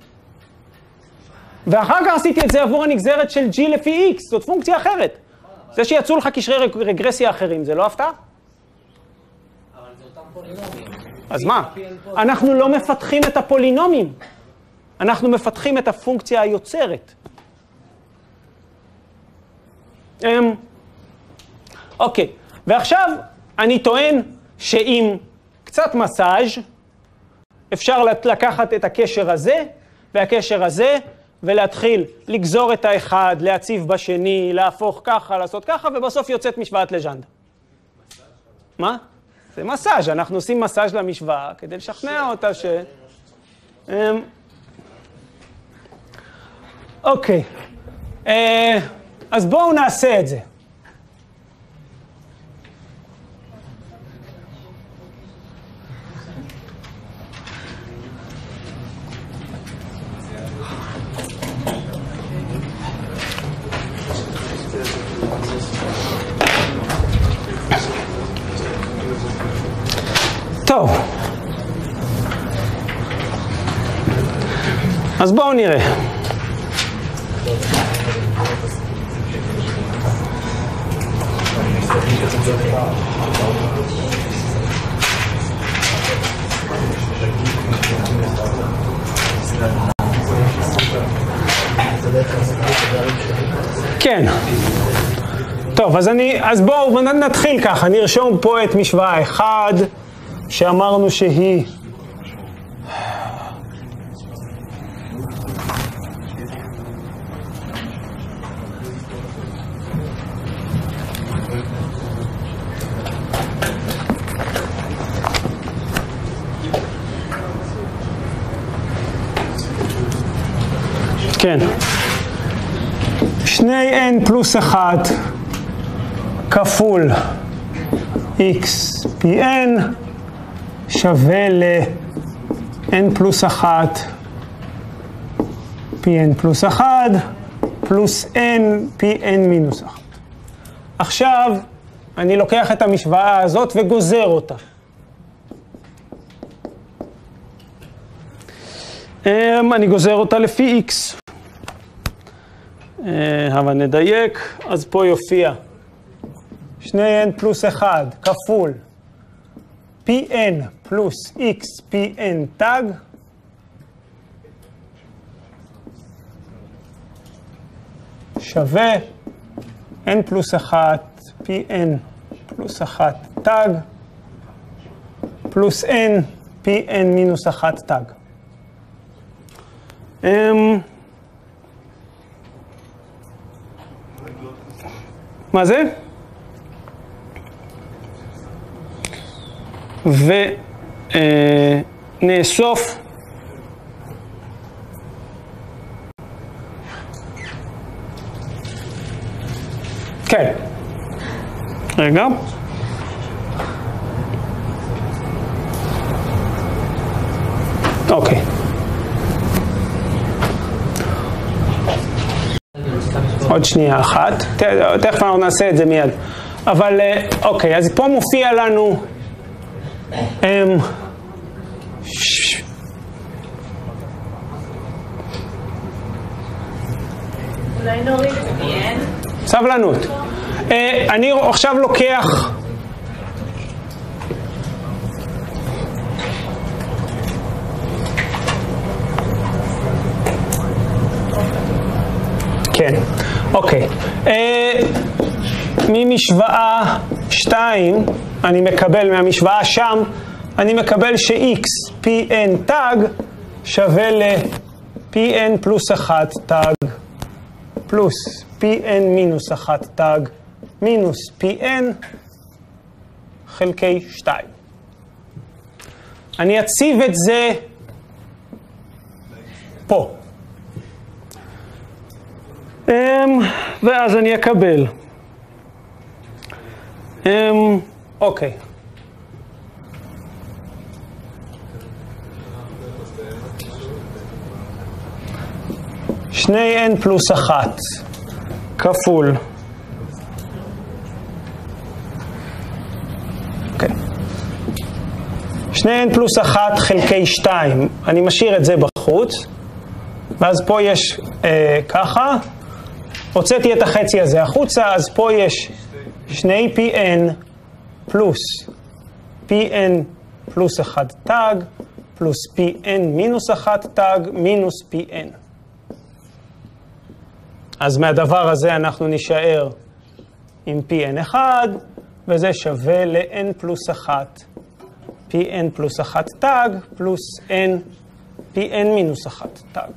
ואחר כך עשיתי את זה עבור הנגזרת של g לפי x, זאת פונקציה אחרת. זה שיצאו לך קשרי רגרסיה אחרים, זה לא הפתעה? אבל זה אותם פולינומים. אז מה? אנחנו לא מפתחים את הפולינומים. אנחנו מפתחים את הפונקציה היוצרת. אוקיי, ועכשיו אני טוען שעם קצת מסאז' אפשר לקחת את הקשר הזה והקשר הזה ולהתחיל לגזור את האחד, להציב בשני, להפוך ככה, לעשות ככה, ובסוף יוצאת משוואת לג'נדה. מה? זה מסאז', אנחנו עושים מסאז' למשוואה כדי לשכנע אותה ש... אוקיי, אז בואו נעשה את זה. טוב, אז בואו נראה. כן, טוב, אז בואו נתחיל ככה, נרשום פה את משוואה 1, שאמרנו שהיא כן, 2n פלוס 1 כפול x pn שווה ל-n פלוס 1 pn פלוס 1 פלוס n pn מינוס 1. עכשיו אני לוקח את המשוואה הזאת וגוזר אותה. אני גוזר אותה לפי x. אבל נדייק, אז פה יופיע 2n פלוס 1 כפול pn פלוס x pn תג שווה n פלוס 1 pn פלוס 1 תג פלוס n pn מינוס 1 תג. מה זה? ונאסוף כן. רגע. אוקיי. עוד שנייה אחת, תכף אנחנו נעשה את זה מיד. אבל אוקיי, אז פה מופיע לנו אולי נוריד את pn? סבלנות. אני עכשיו לוקח כן, אוקיי. ממשוואה 2, אני מקבל מהמשוואה שם, אני מקבל ש-x pn תג שווה ל-pn פלוס 1 תג פלוס pn מינוס 1 תג מינוס pn חלקי 2. אני אציב את זה פה. ואז אני אקבל. אוקיי. 2n פלוס 1 כפול. אוקיי. 2n פלוס 1 חלקי 2. אני משאיר את זה בחוץ. ואז פה יש ככה. הוצאתי את החצי הזה החוצה, אז פה יש 2pn פלוס pn פלוס 1 תג פלוס pn מינוס 1 תג מינוס pn. אז מהדבר הזה אנחנו נשאר עם pn1, וזה שווה ל-n פלוס 1 pn פלוס 1 תג פלוס n pn מינוס 1 תג.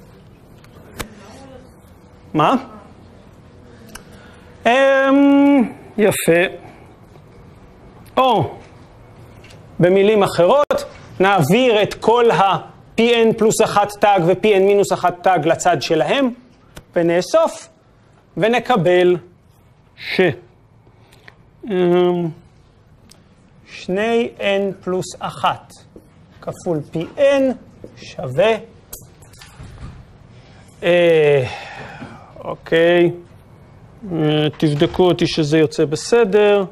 מה? יפה. או, במילים אחרות, נעביר את כל ה-pn פלוס 1 תג ו-pn מינוס 1 תג לצד שלהם, ונאסוף, ונקבל 2n פלוס 1 כפול pn שווה, אוקיי, תבדקו אותי שזה יוצא בסדר.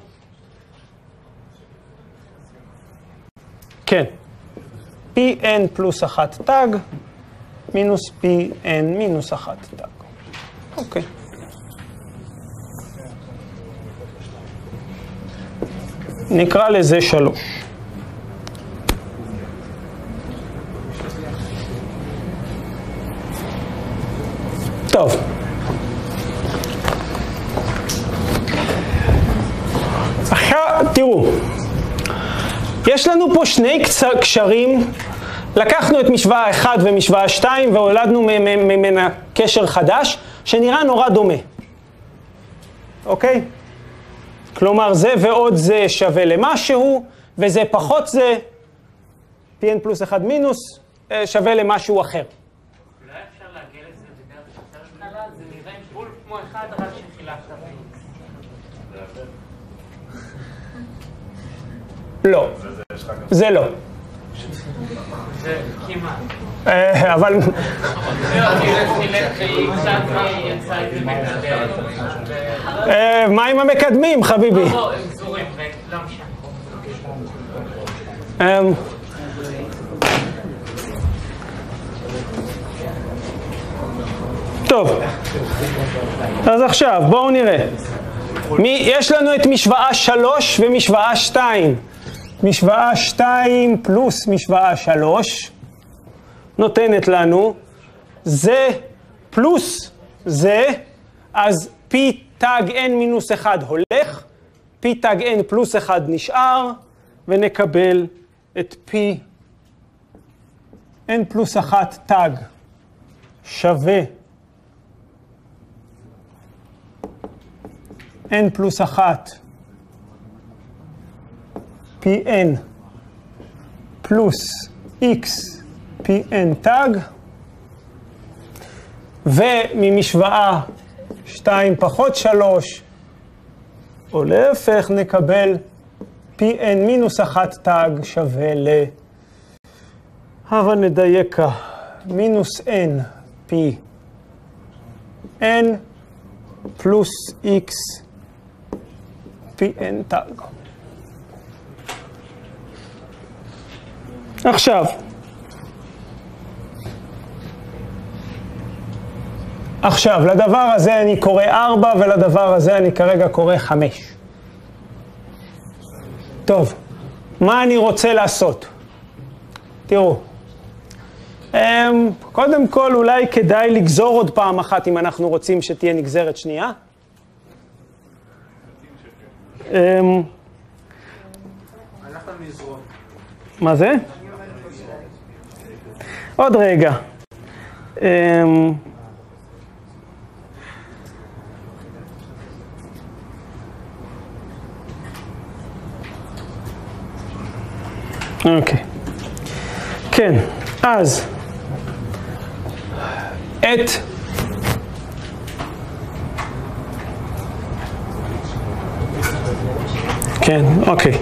כן, pn פלוס 1 תג מינוס pn מינוס 1 תג. אוקיי. נקרא לזה 3. טוב. תראו, יש לנו פה שני קשרים, לקחנו את משוואה 1 ומשוואה 2 והולדנו ממנה קשר חדש שנראה נורא דומה. אוקיי? כלומר זה ועוד זה שווה למשהו, וזה פחות זה, pn פלוס 1 מינוס, שווה למשהו אחר. אולי אפשר להגיע לזה בדרך יותר קלה, זה נראה בול כמו אחד רק שחילקת בין. לא, זה לא. זה כמעט. אבל... מה עם המקדמים, חביבי? לא, הם זורים, לא משנה. טוב, אז עכשיו בואו נראה. יש לנו את משוואה 3 ומשוואה 2. משוואה 2 פלוס משוואה 3 נותנת לנו זה פלוס זה, אז p תג n מינוס 1 הולך, p תג n פלוס 1 נשאר, ונקבל את p n פלוס 1 תג שווה n פלוס 1 pn פלוס x pn תג, וממשוואה 2 פחות 3, או להפך, נקבל pn מינוס 1 תג שווה ל... אבל נדייק מינוס n pn פלוס x pn תג. עכשיו, לדבר הזה אני קורא 4 ולדבר הזה אני כרגע קורא 5. טוב, מה אני רוצה לעשות? תראו, קודם כל אולי כדאי לגזור עוד פעם אחת אם אנחנו רוצים שתהיה נגזרת שנייה. מה זה? עוד רגע. אוקיי. כן, אז כן, אוקיי.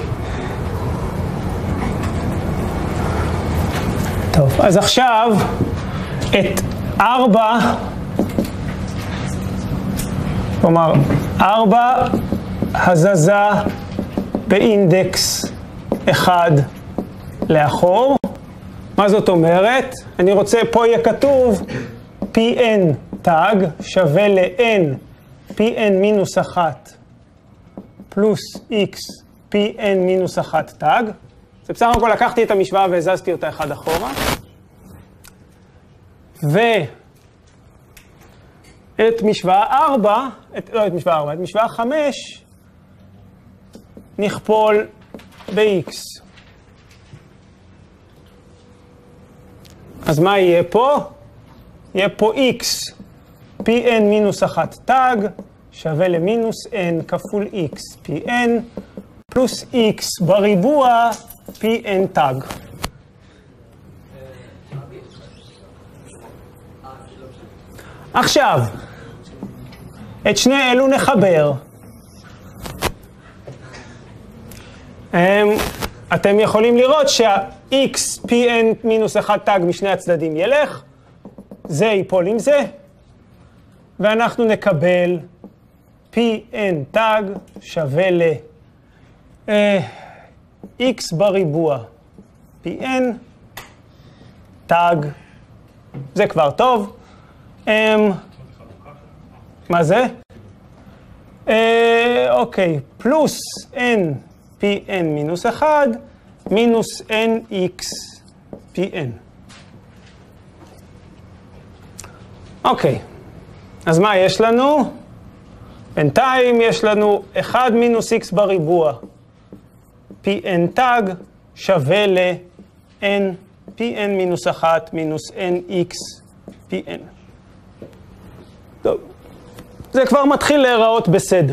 טוב, אז עכשיו את 4, כלומר 4 הזזה באינדקס 1 לאחור. מה זאת אומרת? אני רוצה, פה יהיה כתוב pn תג שווה ל-n pn מינוס 1 פלוס x pn מינוס 1 תג. זה בסך הכל לקחתי את המשוואה והזזתי אותה אחד אחורה. ואת משוואה 4, לא את משוואה 4, את משוואה 5 נכפול ב-x. אז מה יהיה פה? יהיה פה x pn מינוס 1 תג שווה למינוס n כפול x pn פלוס x בריבוע pn תג. עכשיו, את שני אלו נחבר. אתם יכולים לראות שה-x pn מינוס 1 תג משני הצדדים ילך, זה ייפול עם זה, ואנחנו נקבל pn תג שווה ל x בריבוע pn תג, זה כבר טוב. מה זה? אוקיי, פלוס n pn מינוס 1 מינוס nx pn. אוקיי, אז מה יש לנו? בינתיים יש לנו 1 מינוס x בריבוע pn תג שווה ל-n pn מינוס 1 מינוס nx pn. טוב, זה כבר מתחיל להיראות בסדר.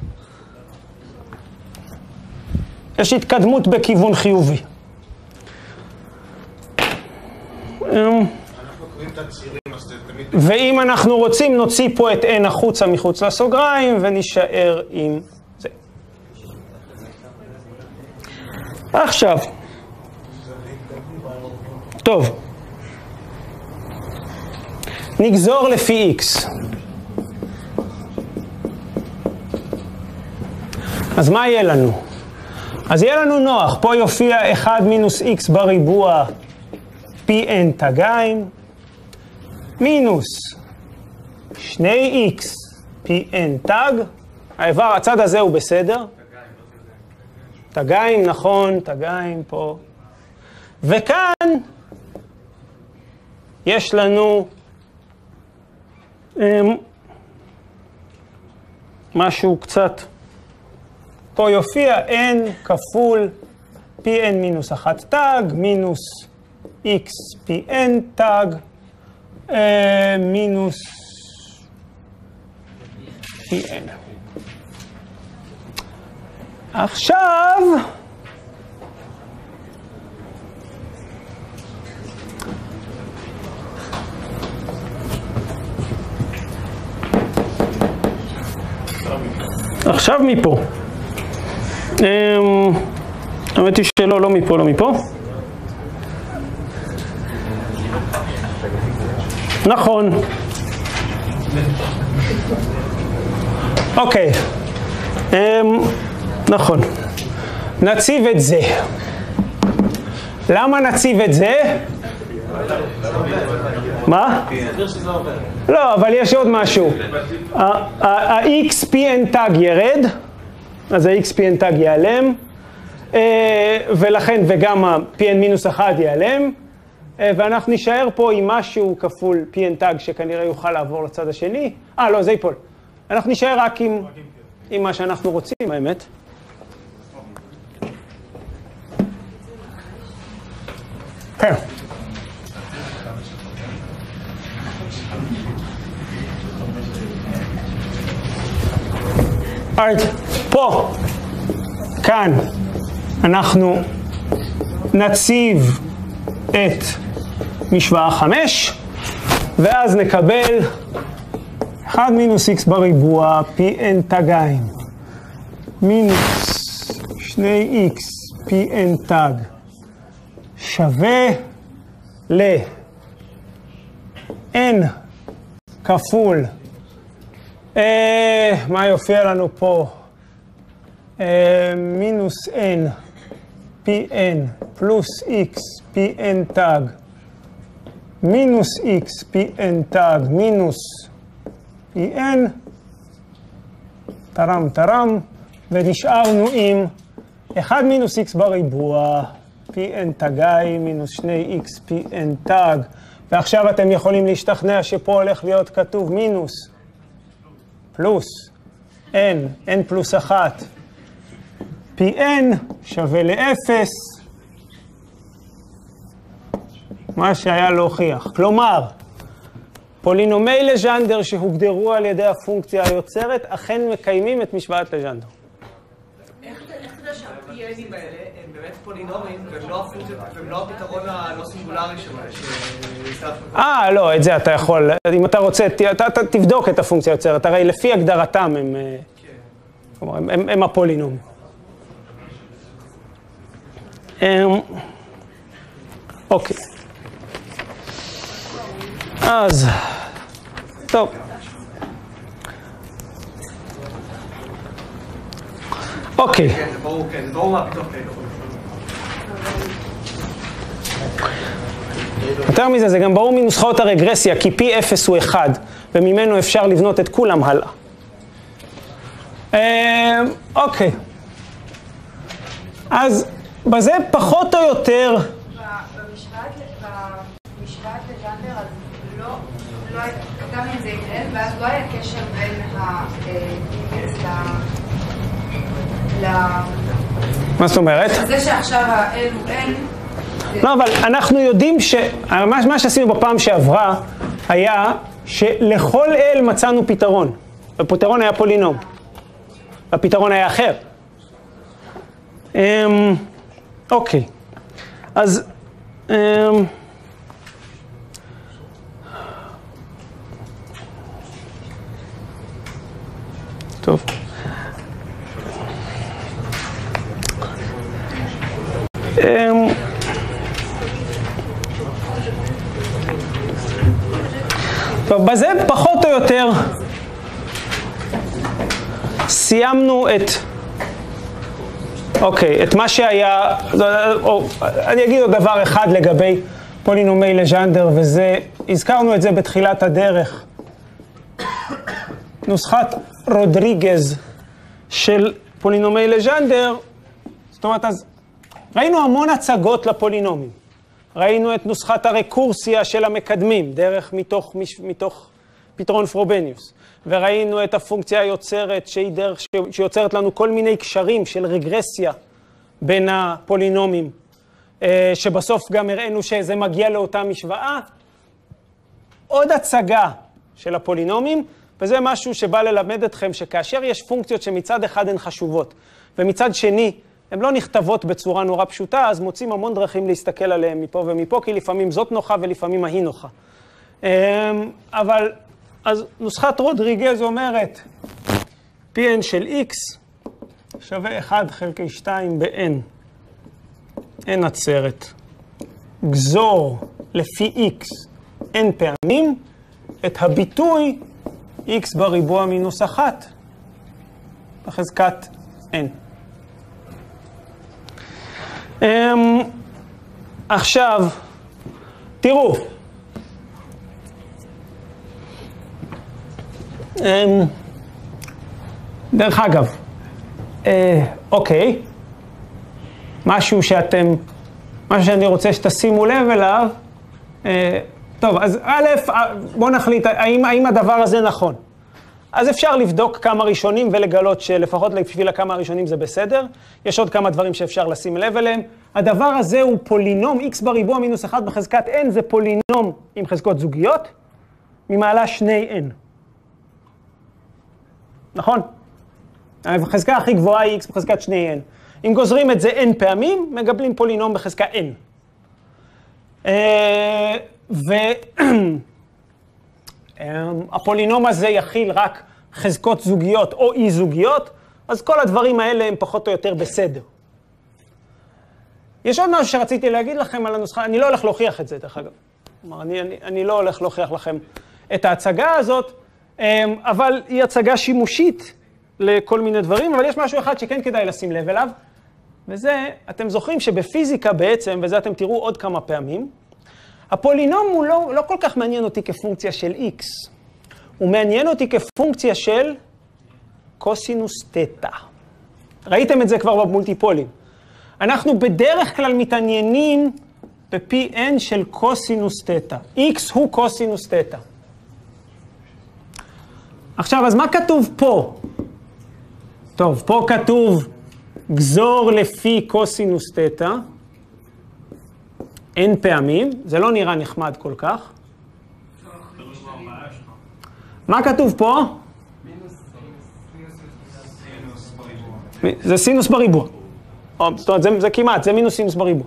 יש התקדמות בכיוון חיובי. ואם אנחנו רוצים, נוציא פה את n החוצה מחוץ לסוגריים ונשאר עם זה. עכשיו, טוב, נגזור לפי x. אז מה יהיה לנו? אז יהיה לנו נוח, פה יופיע 1 מינוס x בריבוע pn תגיים, מינוס 2x pn תג, האיבר, הצד הזה הוא בסדר? תגיים, נכון, תגיים פה. וכאן יש לנו משהו קצת, פה יופיע n כפול pn מינוס 1 תג, מינוס x pn תג, מינוס pn. עכשיו, מפה. האמת היא שלא, לא מפה, לא מפה. נכון. אוקיי. נכון. נציב את זה. למה נציב את זה? מה? לא, אבל יש עוד משהו. ה-XPN תג ירד, אז ה-XPN תג ייעלם, ולכן, וגם ה-PN מינוס 1 ייעלם, ואנחנו נשאר פה עם משהו כפול PN תג שכנראה יוכל לעבור לצד השני. לא, זה ייפול. אנחנו נשאר רק עם מה שאנחנו רוצים, האמת. כן. פה, כאן, אנחנו נציב את משוואה 5, ואז נקבל 1 מינוס x בריבוע pn תגיים, מינוס 2x pn תג, שווה ל-n כפול, מה יופיע לנו פה? מינוס n pn פלוס x pn תג, מינוס x pn תג, מינוס pn, תרם, ונשארנו עם 1 מינוס x בריבוע, pn תגיים, מינוס 2x pn תג, ועכשיו אתם יכולים להשתכנע שפה הולך להיות כתוב מינוס, פלוס, n פלוס 1, pn שווה ל-0, מה שהיה להוכיח. כלומר, פולינומי לג'נדר שהוגדרו על ידי הפונקציה היוצרת, אכן מקיימים את משוואת לג'נדר. איך אתה שהפי-אנים האלה הם באמת פולינומים, והם לא הפתרון הלא סינגולרי שלהם? לא, את זה אתה יכול. אם אתה רוצה, אתה תבדוק את הפונקציה היוצרת. הרי לפי הגדרתם הם הפולינומים. אוקיי. אז, טוב. אוקיי. כן, זה ברור מה פתאום כאלה. יותר מזה, זה גם ברור מנוסחאות הרגרסיה, כי P0 הוא 1, וממנו אפשר לבנות את כולם הלאה. אוקיי. אז בזה פחות או יותר... במשוואת לג'נדר, אז לא הייתה מזה התאל, ואז לא היה קשר בין מה זאת אומרת? זה שעכשיו ה-L הוא N... לא, אבל אנחנו יודעים מה שעשינו בפעם שעברה היה שלכל L מצאנו פתרון. הפתרון היה פולינום. הפתרון היה אחר. אוקיי. אז... טוב. טוב, בזה פחות או יותר סיימנו את מה שהיה, אני אגיד עוד דבר אחד לגבי פולינומי לג'נדר, וזה, הזכרנו את זה בתחילת הדרך, נוסחת רודריגז של פולינומי לג'נדר. זאת אומרת, אז ראינו המון הצגות לפולינומים. ראינו את נוסחת הרקורסיה של המקדמים, דרך מתוך פתרון פרובניוס. וראינו את הפונקציה היוצרת, שיוצרת לנו כל מיני קשרים של רגרסיה בין הפולינומים, שבסוף גם הראינו שזה מגיע לאותה משוואה. עוד הצגה של הפולינומים, וזה משהו שבא ללמד אתכם שכאשר יש פונקציות שמצד אחד הן חשובות, ומצד שני הן לא נכתבות בצורה נורא פשוטה, אז מוצאים המון דרכים להסתכל עליהן מפה ומפה, כי לפעמים זאת נוחה ולפעמים ההיא נוחה. אבל, אז נוסחת רודריגז אומרת, Pn של x שווה 1 חלקי 2 ב-n, n עצרת, גזור לפי x n פעמים, את הביטוי x בריבוע מינוס 1 בחזקת n. עכשיו, תראו, דרך אגב, אוקיי, משהו שאני רוצה שתשימו לב אליו, טוב, אז א', בואו נחליט, האם הדבר הזה נכון? אז אפשר לבדוק כמה ראשונים ולגלות שלפחות בשביל הכמה הראשונים זה בסדר. יש עוד כמה דברים שאפשר לשים לב אליהם. הדבר הזה הוא פולינום, x בריבוע מינוס 1 בחזקת n, זה פולינום עם חזקות זוגיות, ממעלה 2n. נכון? החזקה הכי גבוהה היא x בחזקת 2n. אם גוזרים את זה n פעמים, מקבלים פולינום בחזקה n. הפולינום הזה יכיל רק חזקות זוגיות או אי זוגיות, אז כל הדברים האלה הם פחות או יותר בסדר. יש עוד משהו שרציתי להגיד לכם על הנוסחה, אני לא הולך להוכיח את זה דרך אגב. כלומר, אני לא הולך להוכיח לכם את ההצגה הזאת, אבל היא הצגה שימושית לכל מיני דברים, אבל יש משהו אחד שכן כדאי לשים לב אליו, וזה, אתם זוכרים שבפיזיקה בעצם, וזה אתם תראו עוד כמה פעמים, הפולינום הוא לא כל כך מעניין אותי כפונקציה של x, הוא מעניין אותי כפונקציה של קוסינוס תטא. ראיתם את זה כבר במולטיפולים. אנחנו בדרך כלל מתעניינים ב-Pn של קוסינוס תטא. x הוא קוסינוס תטא. עכשיו, אז מה כתוב פה? טוב, פה כתוב גזור לפי קוסינוס תטא. n פעמים, זה לא נראה נחמד כל כך. מה כתוב פה? זה סינוס בריבוע. זאת אומרת, זה כמעט, זה מינוס סינוס בריבוע.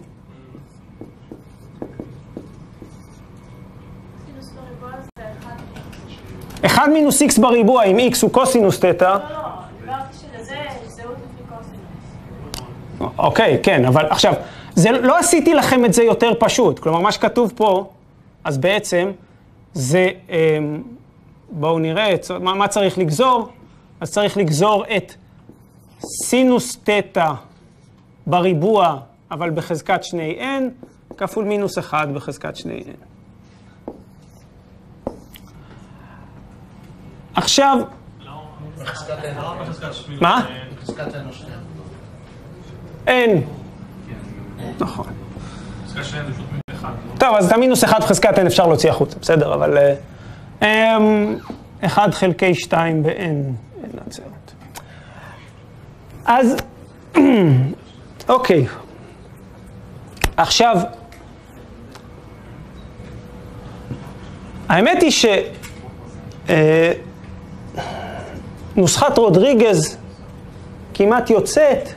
סינוס בריבוע זה 1. 1 מינוס x בריבוע, אם x הוא קוסינוס תטא. לא, אמרתי שזה זהות לפי קוסינוס. אוקיי, כן, אבל עכשיו, לא עשיתי לכם את זה יותר פשוט. כלומר, מה שכתוב פה, אז בעצם זה, בואו נראה, מה צריך לגזור? אז צריך לגזור את סינוס תטא בריבוע, אבל בחזקת 2n, כפול מינוס 1 בחזקת 2n. עכשיו, מה? בחזקת n או 2. n. נכון. טוב, אז את המינוס 1 בחזקת n אפשר להוציא החוצה, בסדר, אבל 1 חלקי 2 ב-n, n עצרת. אז אוקיי. עכשיו, האמת היא נוסחת רודריגז כמעט יוצאת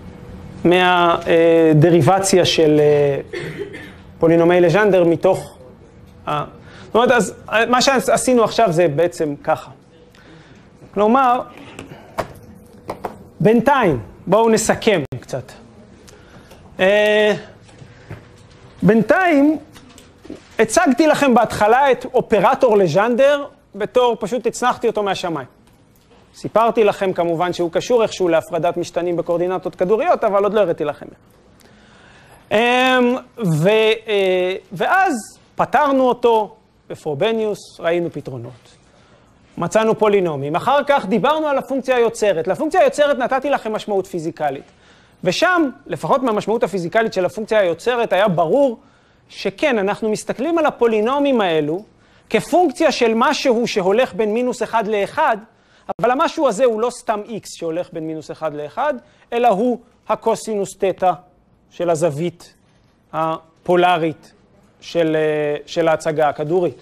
מהדריבציה של פולינומי לג'נדר מתוך זאת אומרת, אז מה שעשינו עכשיו זה בעצם ככה. כלומר, בינתיים, בואו נסכם קצת. בינתיים, הצגתי לכם בהתחלה את אופרטור לג'נדר, בתור פשוט הצנחתי אותו מהשמיים. סיפרתי לכם כמובן שהוא קשור איכשהו להפרדת משתנים בקורדינטות כדוריות, אבל עוד לא הראיתי לכם. ואז פתרנו אותו בפרובניוס, ראינו פתרונות. מצאנו פולינומים. אחר כך דיברנו על הפונקציה היוצרת. לפונקציה היוצרת נתתי לכם משמעות פיזיקלית. ושם, לפחות מהמשמעות הפיזיקלית של הפונקציה היוצרת, היה ברור שכן, אנחנו מסתכלים על הפולינומים האלו כפונקציה של משהו שהולך בין מינוס 1 ל-1, אבל המשהו הזה הוא לא סתם x שהולך בין מינוס 1 ל-1, אלא הוא הקוסינוס תטא של הזווית הפולרית של ההצגה הכדורית.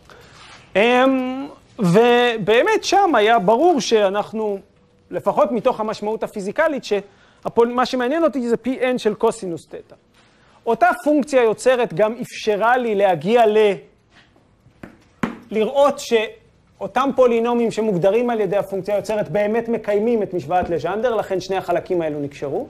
ובאמת שם היה ברור שאנחנו, לפחות מתוך המשמעות הפיזיקלית, שמה שמעניין אותי זה pn של קוסינוס תטא. אותה פונקציה יוצרת גם אפשרה לי להגיע לראות שאותם פולינומים שמוגדרים על ידי הפונקציה היוצרת באמת מקיימים את משוואת לג'נדר, לכן שני החלקים האלו נקשרו.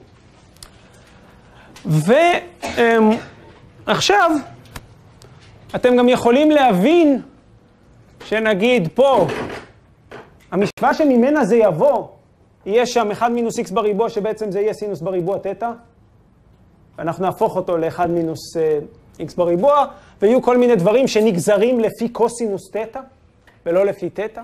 ועכשיו, אתם גם יכולים להבין שנגיד פה, המשוואה שממנה זה יבוא, יהיה שם 1 מינוס x בריבוע, שבעצם זה יהיה סינוס בריבוע תטא, ואנחנו נהפוך אותו ל1 מינוס x בריבוע, ויהיו כל מיני דברים שנגזרים לפי קוסינוס תטא, ולא לפי תטא.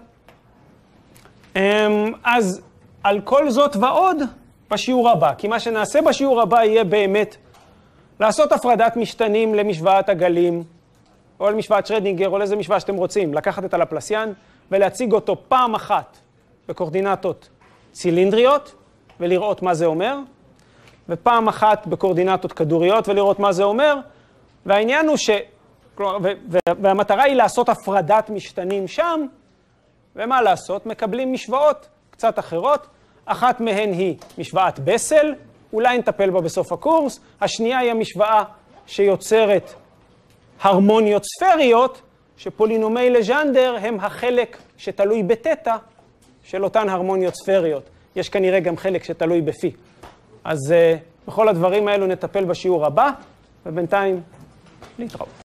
אז על כל זאת ועוד בשיעור הבא, כי מה שנעשה בשיעור הבא יהיה באמת לעשות הפרדת משתנים למשוואת הגלים, או למשוואת שרדינגר, או לאיזה משוואה שאתם רוצים, לקחת את הלפלסיאן ולהציג אותו פעם אחת בקורדינטות צילינדריות, ולראות מה זה אומר, ופעם אחת בקורדינטות כדוריות ולראות מה זה אומר, והעניין הוא והמטרה היא לעשות הפרדת משתנים שם, ומה לעשות? מקבלים משוואות קצת אחרות, אחת מהן היא משוואת בסל, אולי נטפל בה בסוף הקורס, השנייה היא המשוואה שיוצרת הרמוניות ספריות, שפולינומי לג'נדר הם החלק שתלוי בתטא של אותן הרמוניות ספריות. יש כנראה גם חלק שתלוי בפי. אז בכל הדברים האלו נטפל בשיעור הבא, ובינתיים להתראות.